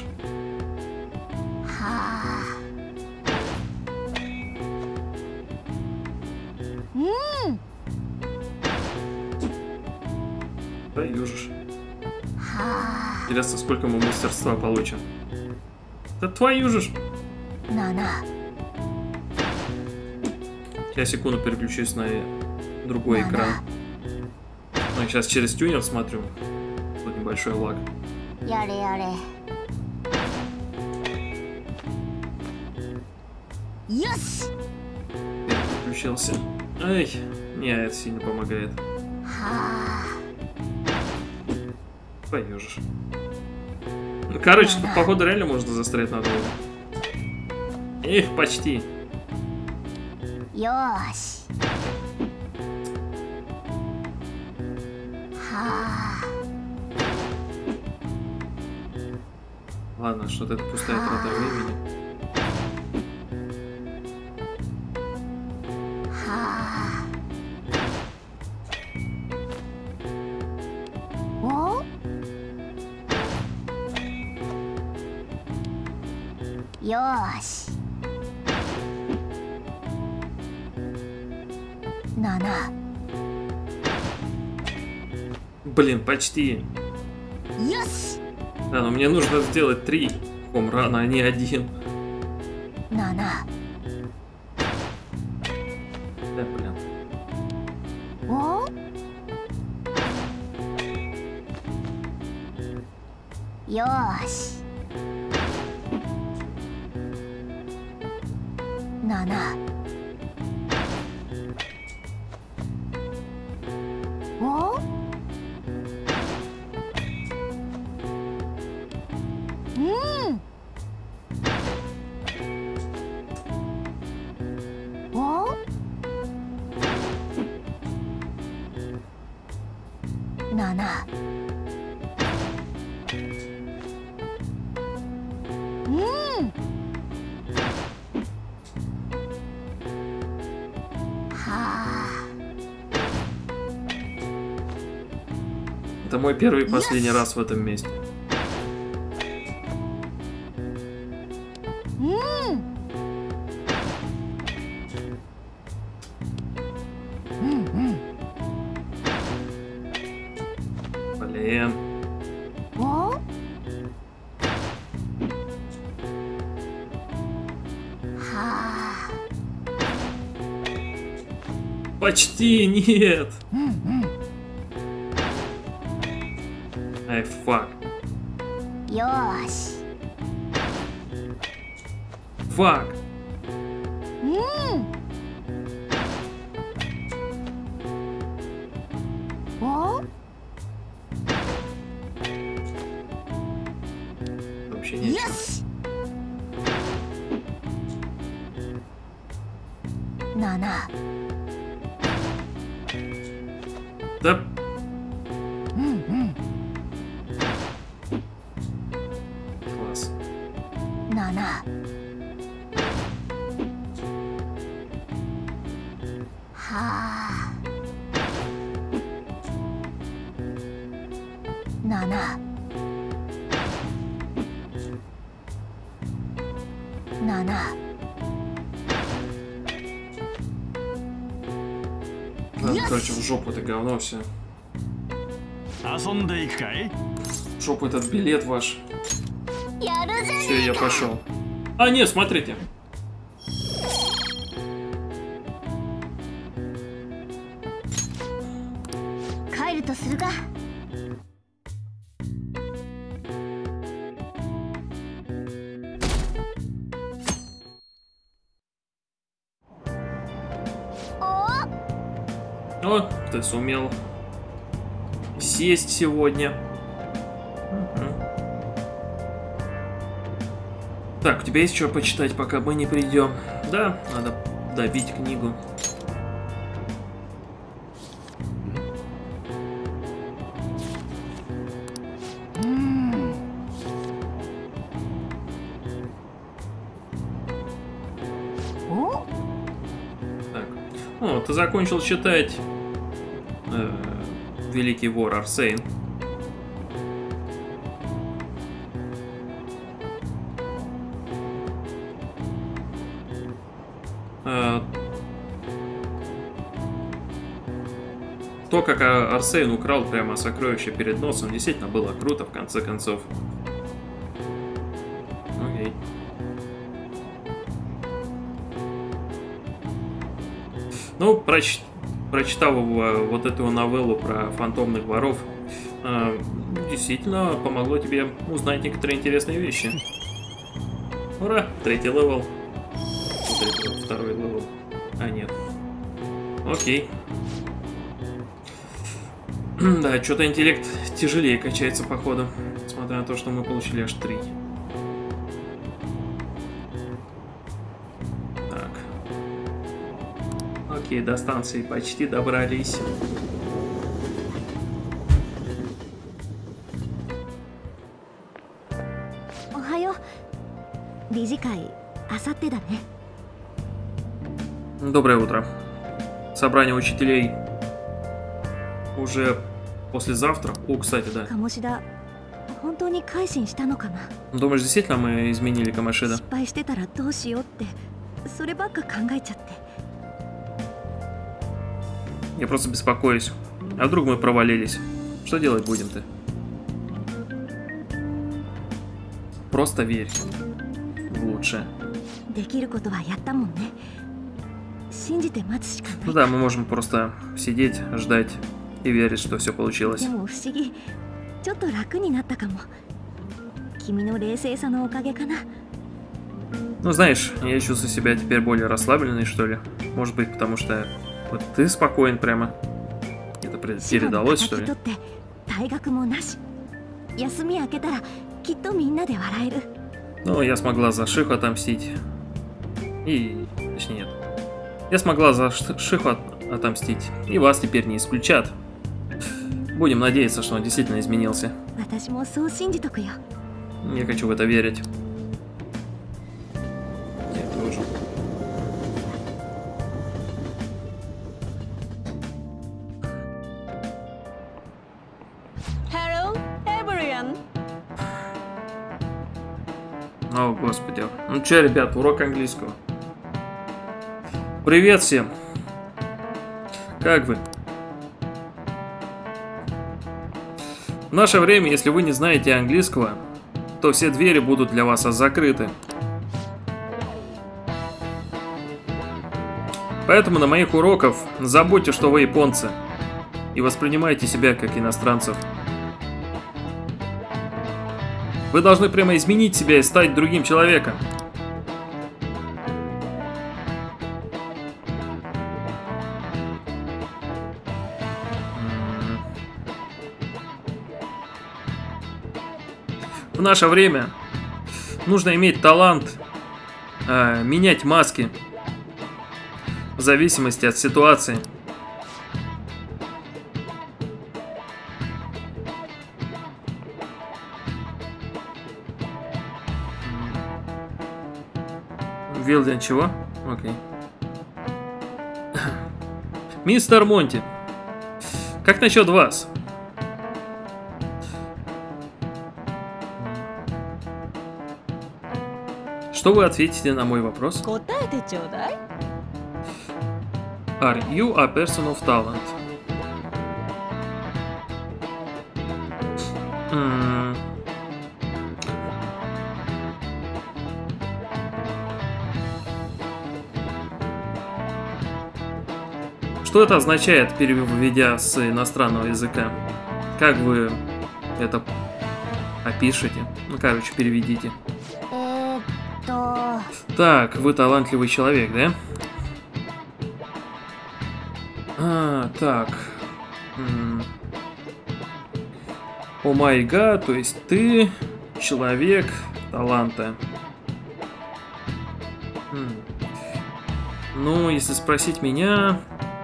Speaker 1: Да ёжишь. Интересно, сколько мы мастерства получим. Да твою же ж. Я секунду переключусь на другой экран. Ну, я сейчас через тюнер смотрю. Тут небольшой лаг. Переключился. Ай, не, это сильно помогает. Поёжишь. Ну, короче, тут, походу, реально можно застрять надолго. Эх, почти. Ладно, что-то это пустая трата времени.
Speaker 4: Ёш. На-на.
Speaker 1: Блин, почти.
Speaker 4: Ёш.
Speaker 1: Да, но мне нужно сделать три хоум-рана, а не один.
Speaker 4: На-на.
Speaker 1: Да, блин.
Speaker 4: О? Ёш. На-на. О? な。うん。はあ。
Speaker 1: Это мой первый и последний раз в этом месте. Блин. Почти нет. Ай, фак.
Speaker 4: Ёш.
Speaker 1: Фак.
Speaker 4: О?
Speaker 1: Вообще нечего.
Speaker 4: Yes. На-на.
Speaker 1: Да. Класс.
Speaker 4: На-на. Ха. На-на. На-на.
Speaker 1: Ладно, короче, в жопу это говно все. В жопу этот билет ваш. Все, я пошел. А, нет, смотрите. О, ты сумел сесть сегодня. Угу. Так, у тебя есть что почитать, пока мы не придем? Да, надо добить книгу. Так, о, ты закончил читать э, Великий вор Арсейн. То, как Арсейн украл прямо сокровище перед носом, действительно было круто, в конце концов. Окей. Ну, проч... прочитав вот эту новеллу про фантомных воров, действительно помогло тебе узнать некоторые интересные вещи. Ура! Третий левел. Второй левел. А, нет. Окей. Да, что-то интеллект тяжелее качается, походу. Несмотря на то, что мы получили аж три. Так. Окей, до станции почти добрались. Доброе утро. Собрание учителей уже послезавтра. О, кстати, да. Думаешь, действительно мы изменили Камашида? Я просто беспокоюсь. А вдруг мы провалились? Что делать будем-то? Просто верь в лучшее. Ну да, мы можем просто сидеть, ждать и верить, что все получилось. Ну знаешь, я чувствую себя теперь более расслабленной, что ли. Может быть, потому что вот ты спокоен прямо. Это передалось, что ли? Ну, я смогла за Шиху отомстить. И... точнее, нет. Я смогла за Шиху отомстить. И вас теперь не исключат. Будем надеяться, что он действительно изменился. Я хочу в это верить. Я тоже. О, господи. Ну че, ребят, урок английского. Привет всем. Как вы? В наше время, если вы не знаете английского, то все двери будут для вас закрыты. Поэтому на моих уроках забудьте, что вы японцы, и воспринимайте себя как иностранцев. Вы должны прямо изменить себя и стать другим человеком. В наше время нужно иметь талант э, менять маски в зависимости от ситуации. Вилден чего? Окей. Мистер Монти, как насчет вас? Что вы ответите на мой вопрос? Are you a person of talent? Mm. Что это означает, переведя с иностранного языка? Как вы это опишете? Ну, короче, переведите. Так, вы талантливый человек, да? А, так. О май гад, то есть ты человек таланта. М. Ну, если спросить меня...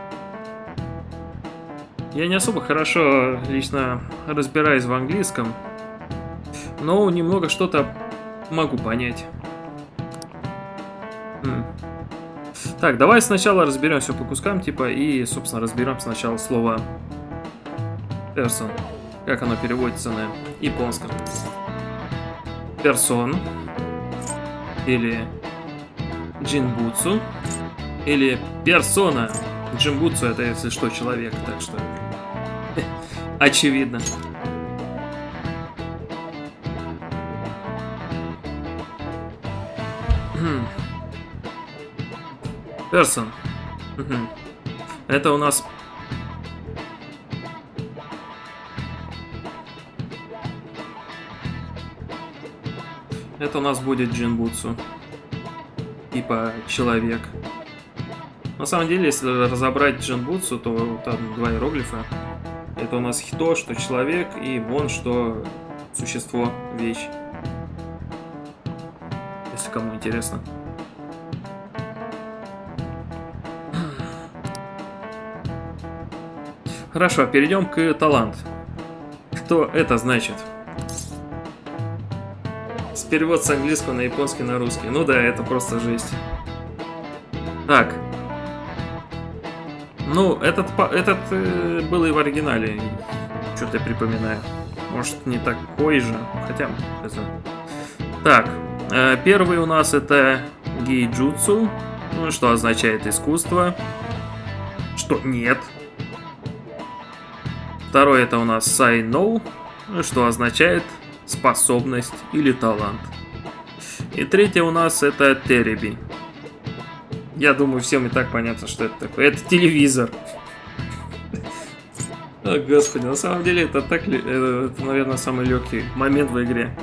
Speaker 1: Я не особо хорошо лично разбираюсь в английском, но немного что-то могу понять. М. Так, давай сначала разберемся по кускам, типа, и, собственно, разберем сначала слово person, как оно переводится на японском. Персон, или джинбуцу, или персона. Джинбуцу это, если что, человек, так что очевидно. Person. Это у нас... Это у нас будет джинбуцу. Типа человек. На самом деле, если разобрать джинбуцу, то там два иероглифа. Это у нас хито, что человек, и вон, что существо, вещь. Если кому интересно. Хорошо, перейдем к талант. Что это значит? С перевод с английского на японский на русский. Ну да, это просто жесть. Так. Ну, этот, этот э, был и в оригинале. Что-то я припоминаю. Может, не такой же. Хотя, это... Так. Э, первый у нас это гейджутсу. Ну, что означает искусство. Что нет. Второй это у нас сайноу, что означает способность или талант. И третье у нас это тереби. Я думаю, всем и так понятно, что это такое. Это телевизор. О, господи, на самом деле это так, это, это, наверное, самый легкий момент в игре.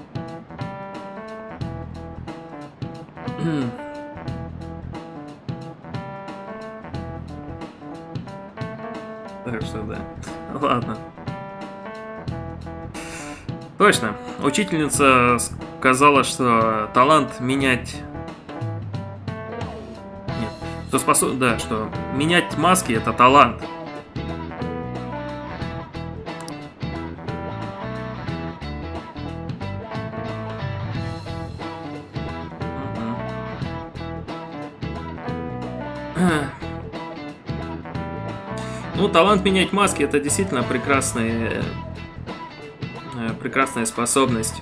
Speaker 1: Так что да. Ладно. Точно. Учительница сказала, что талант менять... Нет. Что способ... Да, что менять маски — это талант. Ну, талант менять маски — это действительно прекрасная, прекрасная способность.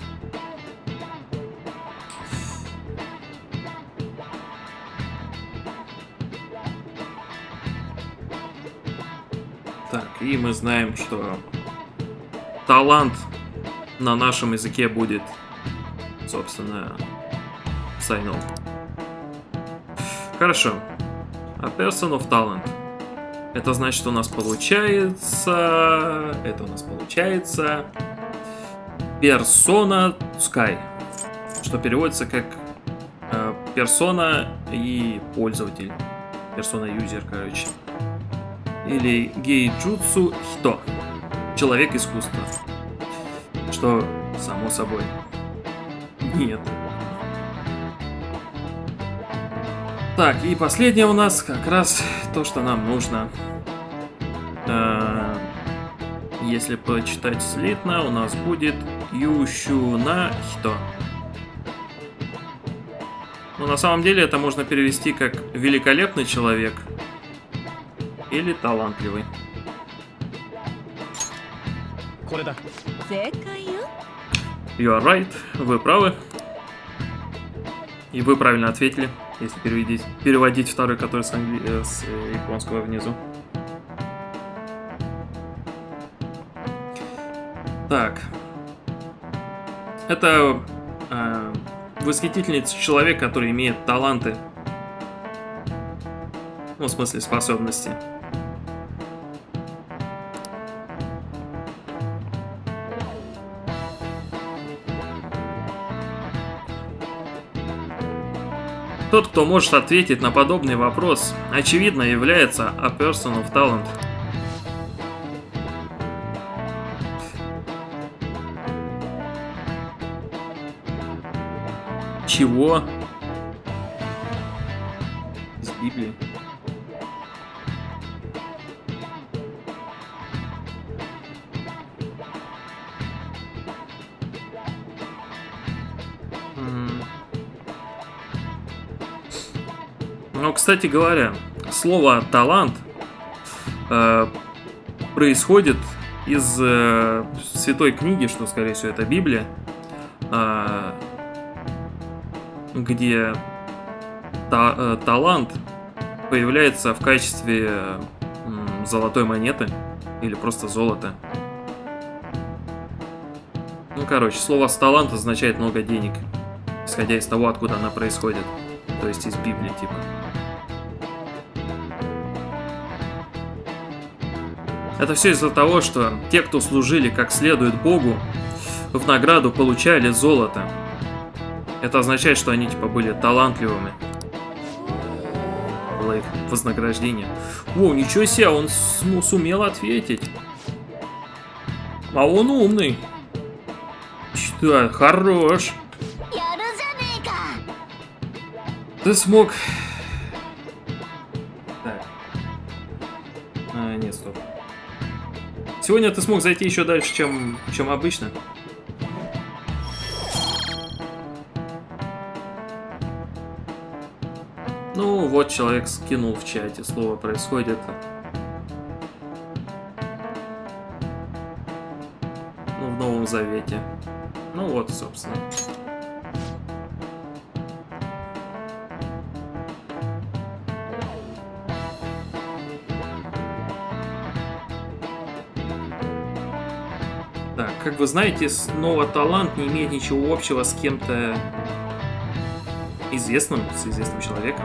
Speaker 1: Так, и мы знаем, что талант на нашем языке будет, собственно, sign on. Хорошо. A person of talent. Это значит, что у нас получается... Это у нас получается... Persona Sky. Что переводится как э, персона и пользователь. Персона-юзер, короче. Или Гейджутсу Хито. Человек искусства. Что, само собой, нет. Так, и последнее у нас как раз то, что нам нужно. Э, если почитать слитно, у нас будет Ющуна Хито. Но на самом деле это можно перевести как великолепный человек или талантливый. You are right, вы правы. И вы правильно ответили, если переводить, переводить второй, который с, англи... с японского внизу. Так. Это э, восхитительница человек, который имеет таланты. Ну, в смысле способности. Тот, кто может ответить на подобный вопрос, очевидно является a person of talent. Чего? Из Библии. Но, кстати говоря, слово «талант» э, происходит из э, святой книги, что, скорее всего, это Библия, э, где та, э, талант появляется в качестве э, золотой монеты или просто золота. Ну, короче, слово «талант» означает много денег, исходя из того, откуда она происходит, то есть из Библии, типа. Это все из-за того, что те, кто служили как следует Богу, в награду получали золото. Это означает, что они типа были талантливыми. Было их вознаграждение. О, ничего себе, он см сумел ответить. А он умный. Что, хорош. Ты смог... Так. А, нет, стоп. Сегодня ты смог зайти еще дальше, чем, чем обычно. Ну, вот человек скинул в чате, слово происходит. Ну, в Новом Завете. Ну вот, собственно. Так, как вы знаете, снова талант не имеет ничего общего с кем-то известным, с известным человеком.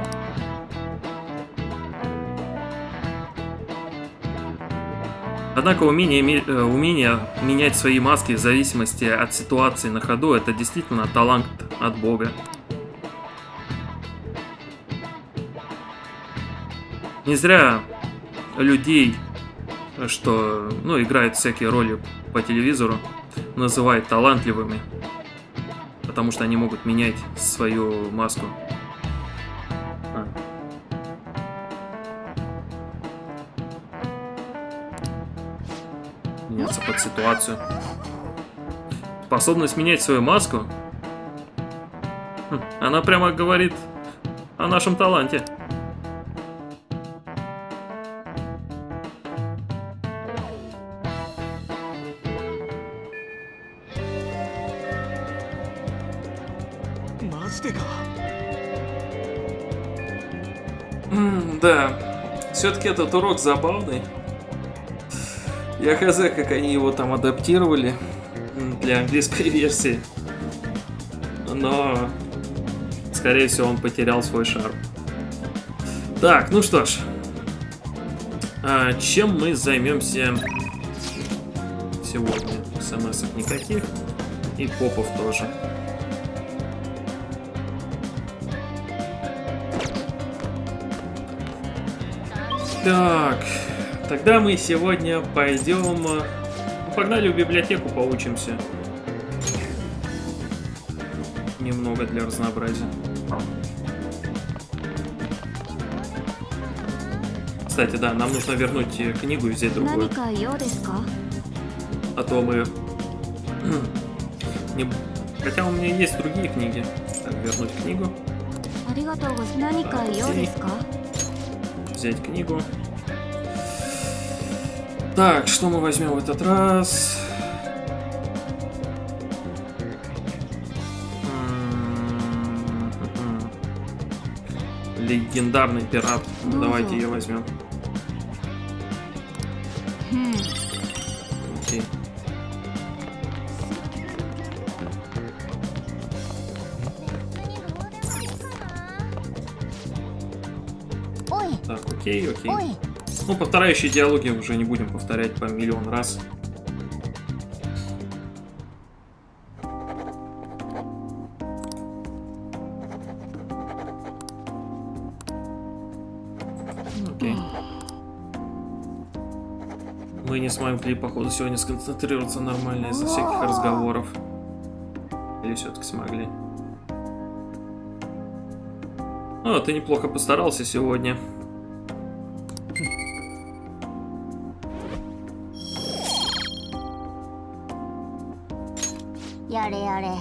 Speaker 1: Однако умение, умение менять свои маски в зависимости от ситуации на ходу — это действительно талант от Бога. Не зря людей, что ну, играют всякие роли по телевизору, называют талантливыми, потому что они могут менять свою маску. А. Меняться под ситуацию. Способность менять свою маску, хм, она прямо говорит о нашем таланте. М, да, все-таки этот урок забавный. Я хз, как они его там адаптировали для английской версии. Но, скорее всего, он потерял свой шарм. Так, ну что ж. А, чем мы займемся сегодня? СМС-ок никаких. И попов тоже. Так, тогда мы сегодня пойдем... Ну, погнали в библиотеку, поучимся. Немного для разнообразия. Кстати, да, нам нужно вернуть книгу и взять другую. А то мы... Не... Хотя у меня есть другие книги. Так, вернуть книгу. Окей. Взять книгу. Так, что мы возьмем в этот раз? Легендарный пират. Давайте ее возьмем. Окей. Так, окей, окей. Ну, повторяющие диалоги уже не будем повторять по миллион раз. Окей. Мы не смогли, походу, сегодня сконцентрироваться нормально из-за всяких разговоров. Или все-таки смогли? О, ты неплохо постарался сегодня.
Speaker 4: Яре-яре.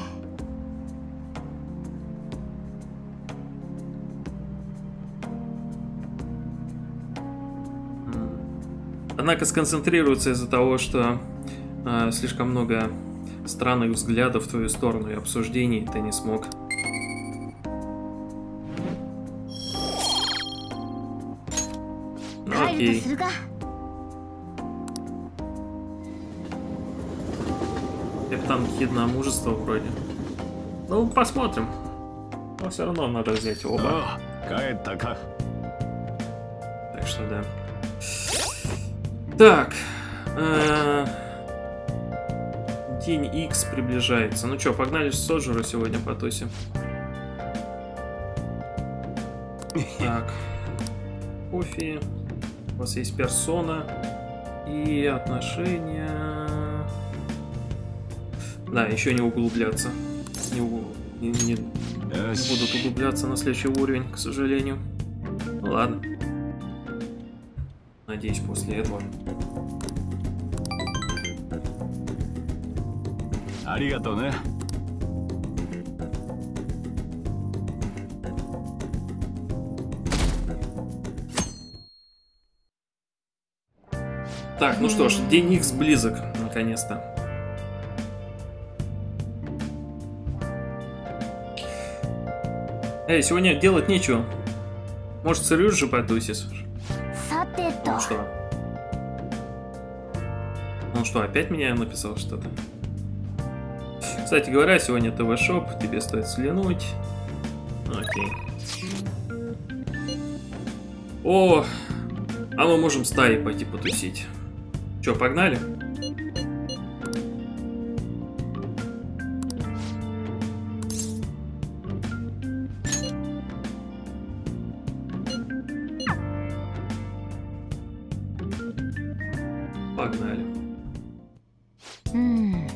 Speaker 1: Однако сконцентрируется из-за того, что э, слишком много странных взглядов в твою сторону и обсуждений ты не смог. Ну, окей. Капитан Хидна мужество вроде. Ну, посмотрим. Но все равно надо взять оба. Так что да. Так. Э -э День Икс приближается. Ну что, погнали с Соджера сегодня потусим. Так. Кофе. У вас есть персона. И отношения. Да, еще не углубляться. Не, не, не, не будут углубляться на следующий уровень, к сожалению. Ну ладно. Надеюсь, после этого.
Speaker 2: Аригато, не?
Speaker 1: Так, ну что ж, День Икс близок, наконец-то. Эй, сегодня делать нечего. Может, с Рюджи потусишь? Он что? Он что, опять меня написал что-то? Кстати говоря, сегодня ТВ-шоп, тебе стоит взглянуть. Окей. О, а мы можем стаей пойти потусить. Че, погнали? Погнали.
Speaker 4: Mm.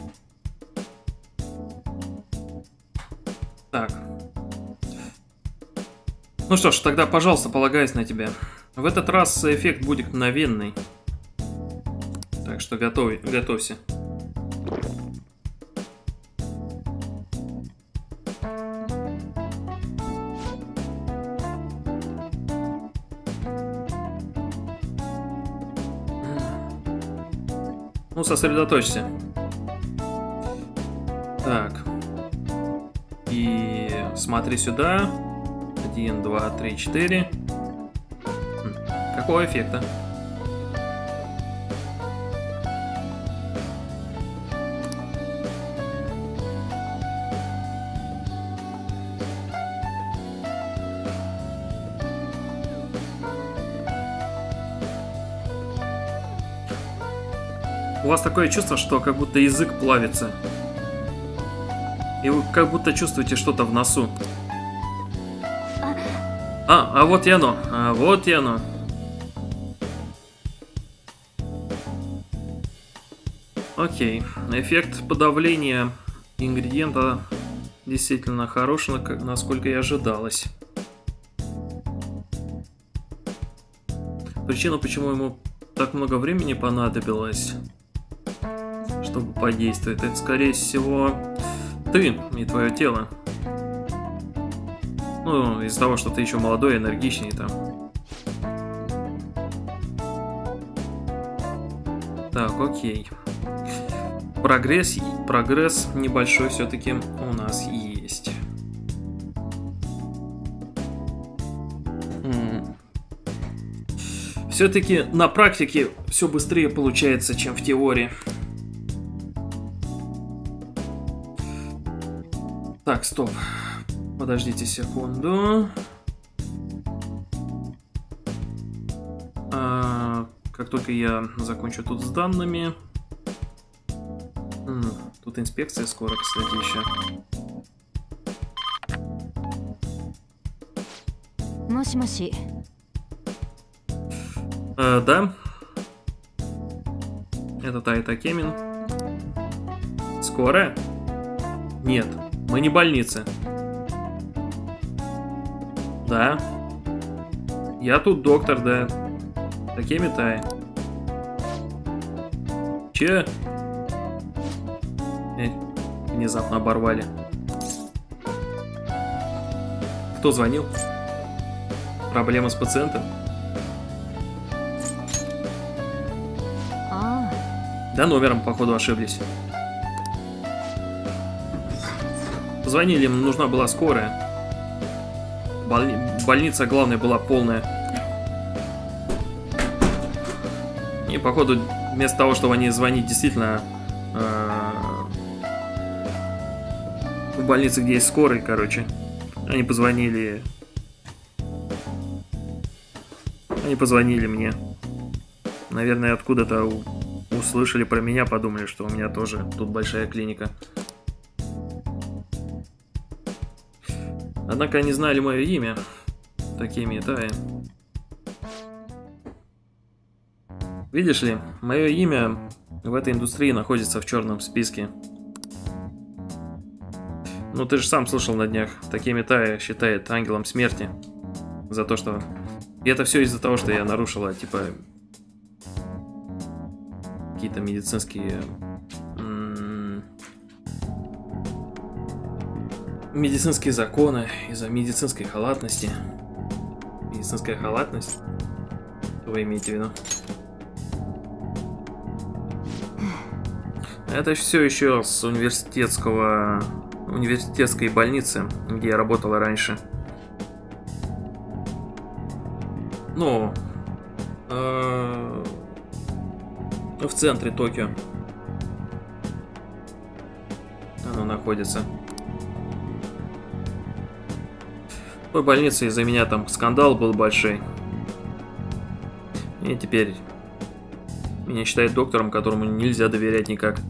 Speaker 1: Так. Ну что ж, тогда, пожалуйста, полагаюсь на тебя. В этот раз эффект будет мгновенный. Так что готовь, готовься. Ну, сосредоточься. Так. И смотри сюда. Один, два, три, четыре. такого эффекта. У вас такое чувство, что как будто язык плавится. И вы как будто чувствуете что-то в носу. А, а вот и оно. А вот и оно. Окей. Эффект подавления ингредиента действительно хорош, насколько и ожидалось. Причина, почему ему так много времени понадобилось, чтобы подействовать, это, скорее всего, ты и твое тело. Ну, из-за того, что ты еще молодой, энергичный там. Так, окей. Прогресс, прогресс небольшой все-таки у нас есть. Все-таки на практике все быстрее получается, чем в теории. Так, стоп. Подождите секунду. А, как только я закончу тут с данными. М, тут инспекция скоро, кстати, еще.
Speaker 4: Моши-моши.
Speaker 1: А, да. Это Тайта Кемин. Скорая? Нет, мы не больница. Да. Я тут доктор, да. Такими Тай. Че? Э, внезапно оборвали. Кто звонил? Проблема с пациентом? Да, номером, походу, ошиблись. Позвонили, им нужна была скорая. Боль... Больница, главное, была полная. И, походу, вместо того, чтобы они звонить действительно э... в больнице, где есть скорый, короче, они позвонили... Они позвонили мне. Наверное, откуда-то услышали про меня, подумали, что у меня тоже тут большая клиника. Однако они знали мое имя. Такими Тай. Видишь ли, мое имя в этой индустрии находится в черном списке. Ну ты же сам слышал на днях. Такими Тай считает ангелом смерти. За то, что... И это все из-за того, что я нарушила, типа... Какие-то медицинские... Медицинские законы из-за медицинской халатности. Медицинская халатность? Что вы имеете в виду? Это все еще с университетского... университетской больницы, где я работала раньше. Ну... Э в центре Токио. Оно находится. В той больнице из-за меня там скандал был большой. И теперь меня считают доктором, которому нельзя доверять никак.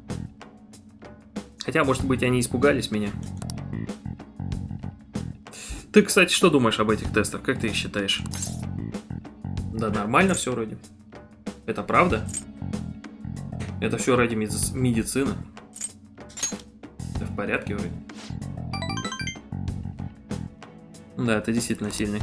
Speaker 1: Хотя, может быть, они испугались меня. Ты, кстати, что думаешь об этих тестах? Как ты их считаешь? Да, нормально все вроде. Это правда? Это все ради меди- медицины. Это в порядке вроде. Да, это действительно сильный.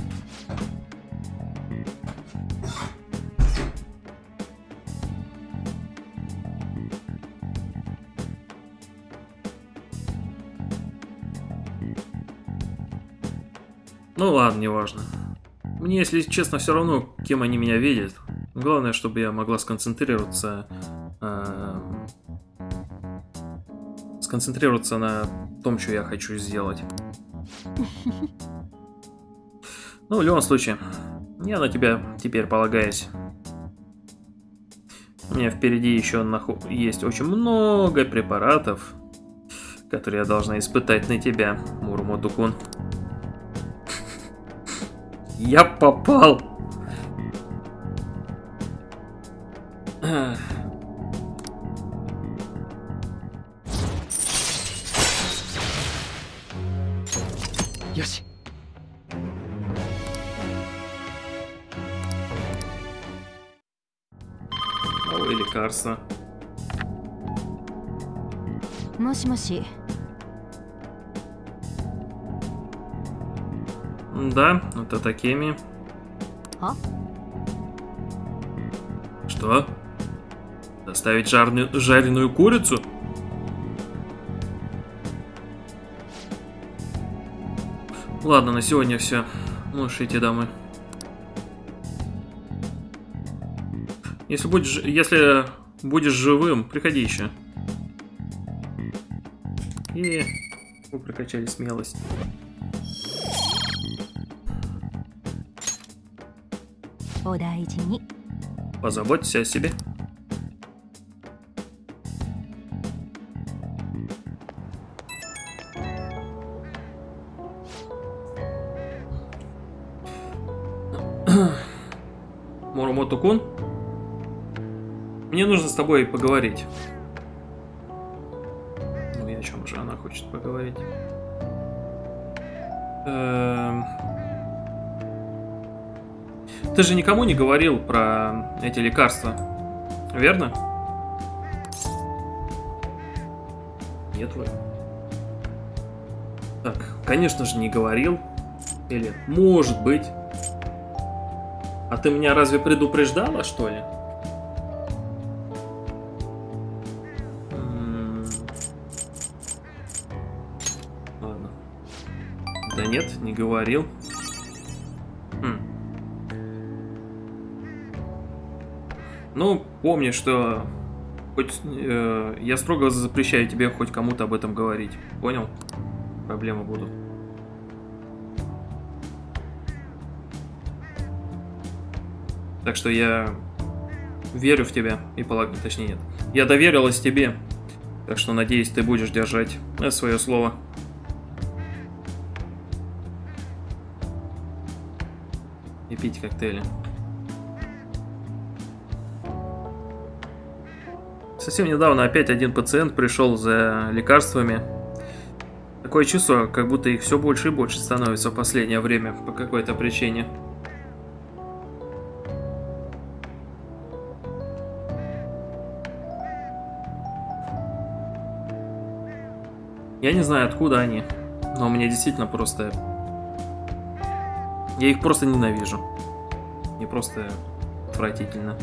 Speaker 1: Ну ладно, неважно. Мне, если честно, все равно, кем они меня видят. Главное, чтобы я могла сконцентрироваться... Э, сконцентрироваться на том, что я хочу сделать. Ну, в любом случае, Я на тебя теперь полагаюсь. У меня впереди еще наху... есть очень много препаратов, которые я должна испытать на тебя, Муромото-кун. Я попал!
Speaker 2: Йоси.
Speaker 1: Новые лекарства.
Speaker 4: Моши-моши.
Speaker 1: Да, это такими.
Speaker 4: А?
Speaker 1: Что? Доставить жарную, жареную курицу? Ладно, на сегодня все. Можешь идти домой. Если будешь, если будешь живым, приходи еще. И мы прокачали смелость. Позаботься о себе. Муромото-кун, мне нужно с тобой поговорить. Ну и о чем же она хочет поговорить? Эм... Ты же никому не говорил про эти лекарства, верно? Нет, вроде. Так, конечно же не говорил. Или, может быть. А ты меня разве предупреждала, что ли? М-м- Ладно. Да нет, не говорил. Хм. Ну, помни, что хоть э, я строго запрещаю тебе хоть кому-то об этом говорить. Понял? Проблемы будут. Так что я верю в тебя и полагаю, точнее нет. Я доверилась тебе, так что надеюсь, ты будешь держать свое слово. И пить коктейли. Совсем недавно опять один пациент пришел за лекарствами. Такое чувство, как будто их все больше и больше становится в последнее время по какой-то причине. Я не знаю, откуда они, но мне действительно просто... Я их просто ненавижу. Мне просто отвратительно.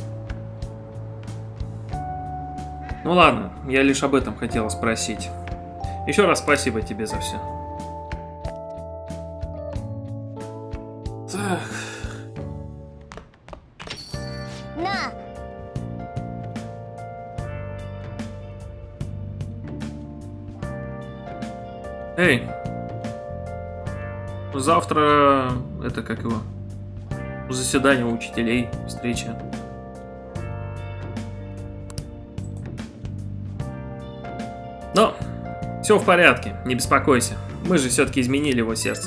Speaker 1: Ну ладно, я лишь об этом хотела спросить. Еще раз спасибо тебе за все. Так.
Speaker 4: На!
Speaker 1: Эй, завтра это как его? Заседание учителей, встреча. Но все в порядке, не беспокойся. Мы же все-таки изменили его сердце.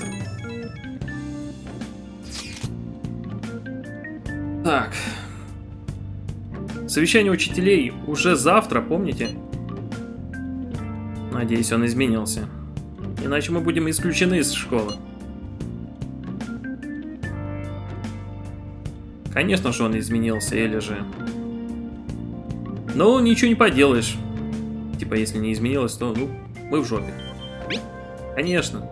Speaker 1: Так. Совещание учителей уже завтра, помните? Надеюсь, он изменился. Иначе мы будем исключены из школы. Конечно же он изменился, или же... Ну, ничего не поделаешь. Типа, если не изменилось, то, ну, мы в жопе. Конечно.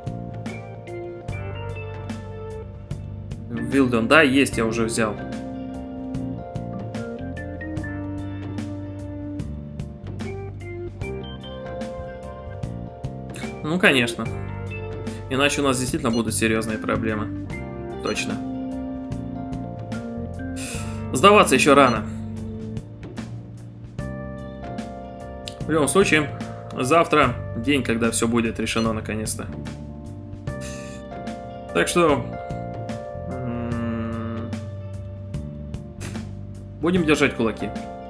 Speaker 1: Вилдон, да, есть, я уже взял. Ну, конечно. Иначе у нас действительно будут серьезные проблемы. Точно. Сдаваться еще рано. В любом случае, завтра день, когда все будет решено наконец-то. Так что... Будем держать кулаки.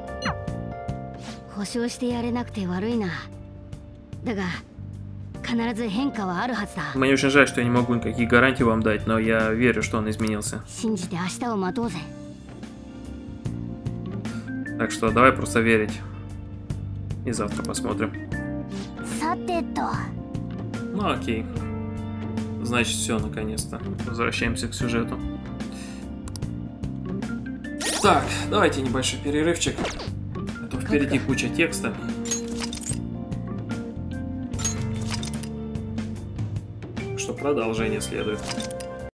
Speaker 5: 保証してやれなくて悪いな。だが必ず変化はあるはずだ。
Speaker 1: Мне очень жаль, что я не могу никаких гарантий вам дать, но я верю, что он изменился.
Speaker 5: 信じて明日を待とうぜ。
Speaker 1: Так что давай просто верить. И завтра посмотрим.
Speaker 4: さてと
Speaker 1: Ну окей. Значит, все, наконец-то. Возвращаемся к сюжету. Так, давайте небольшой перерывчик. А то впереди куча текста. Что продолжение следует.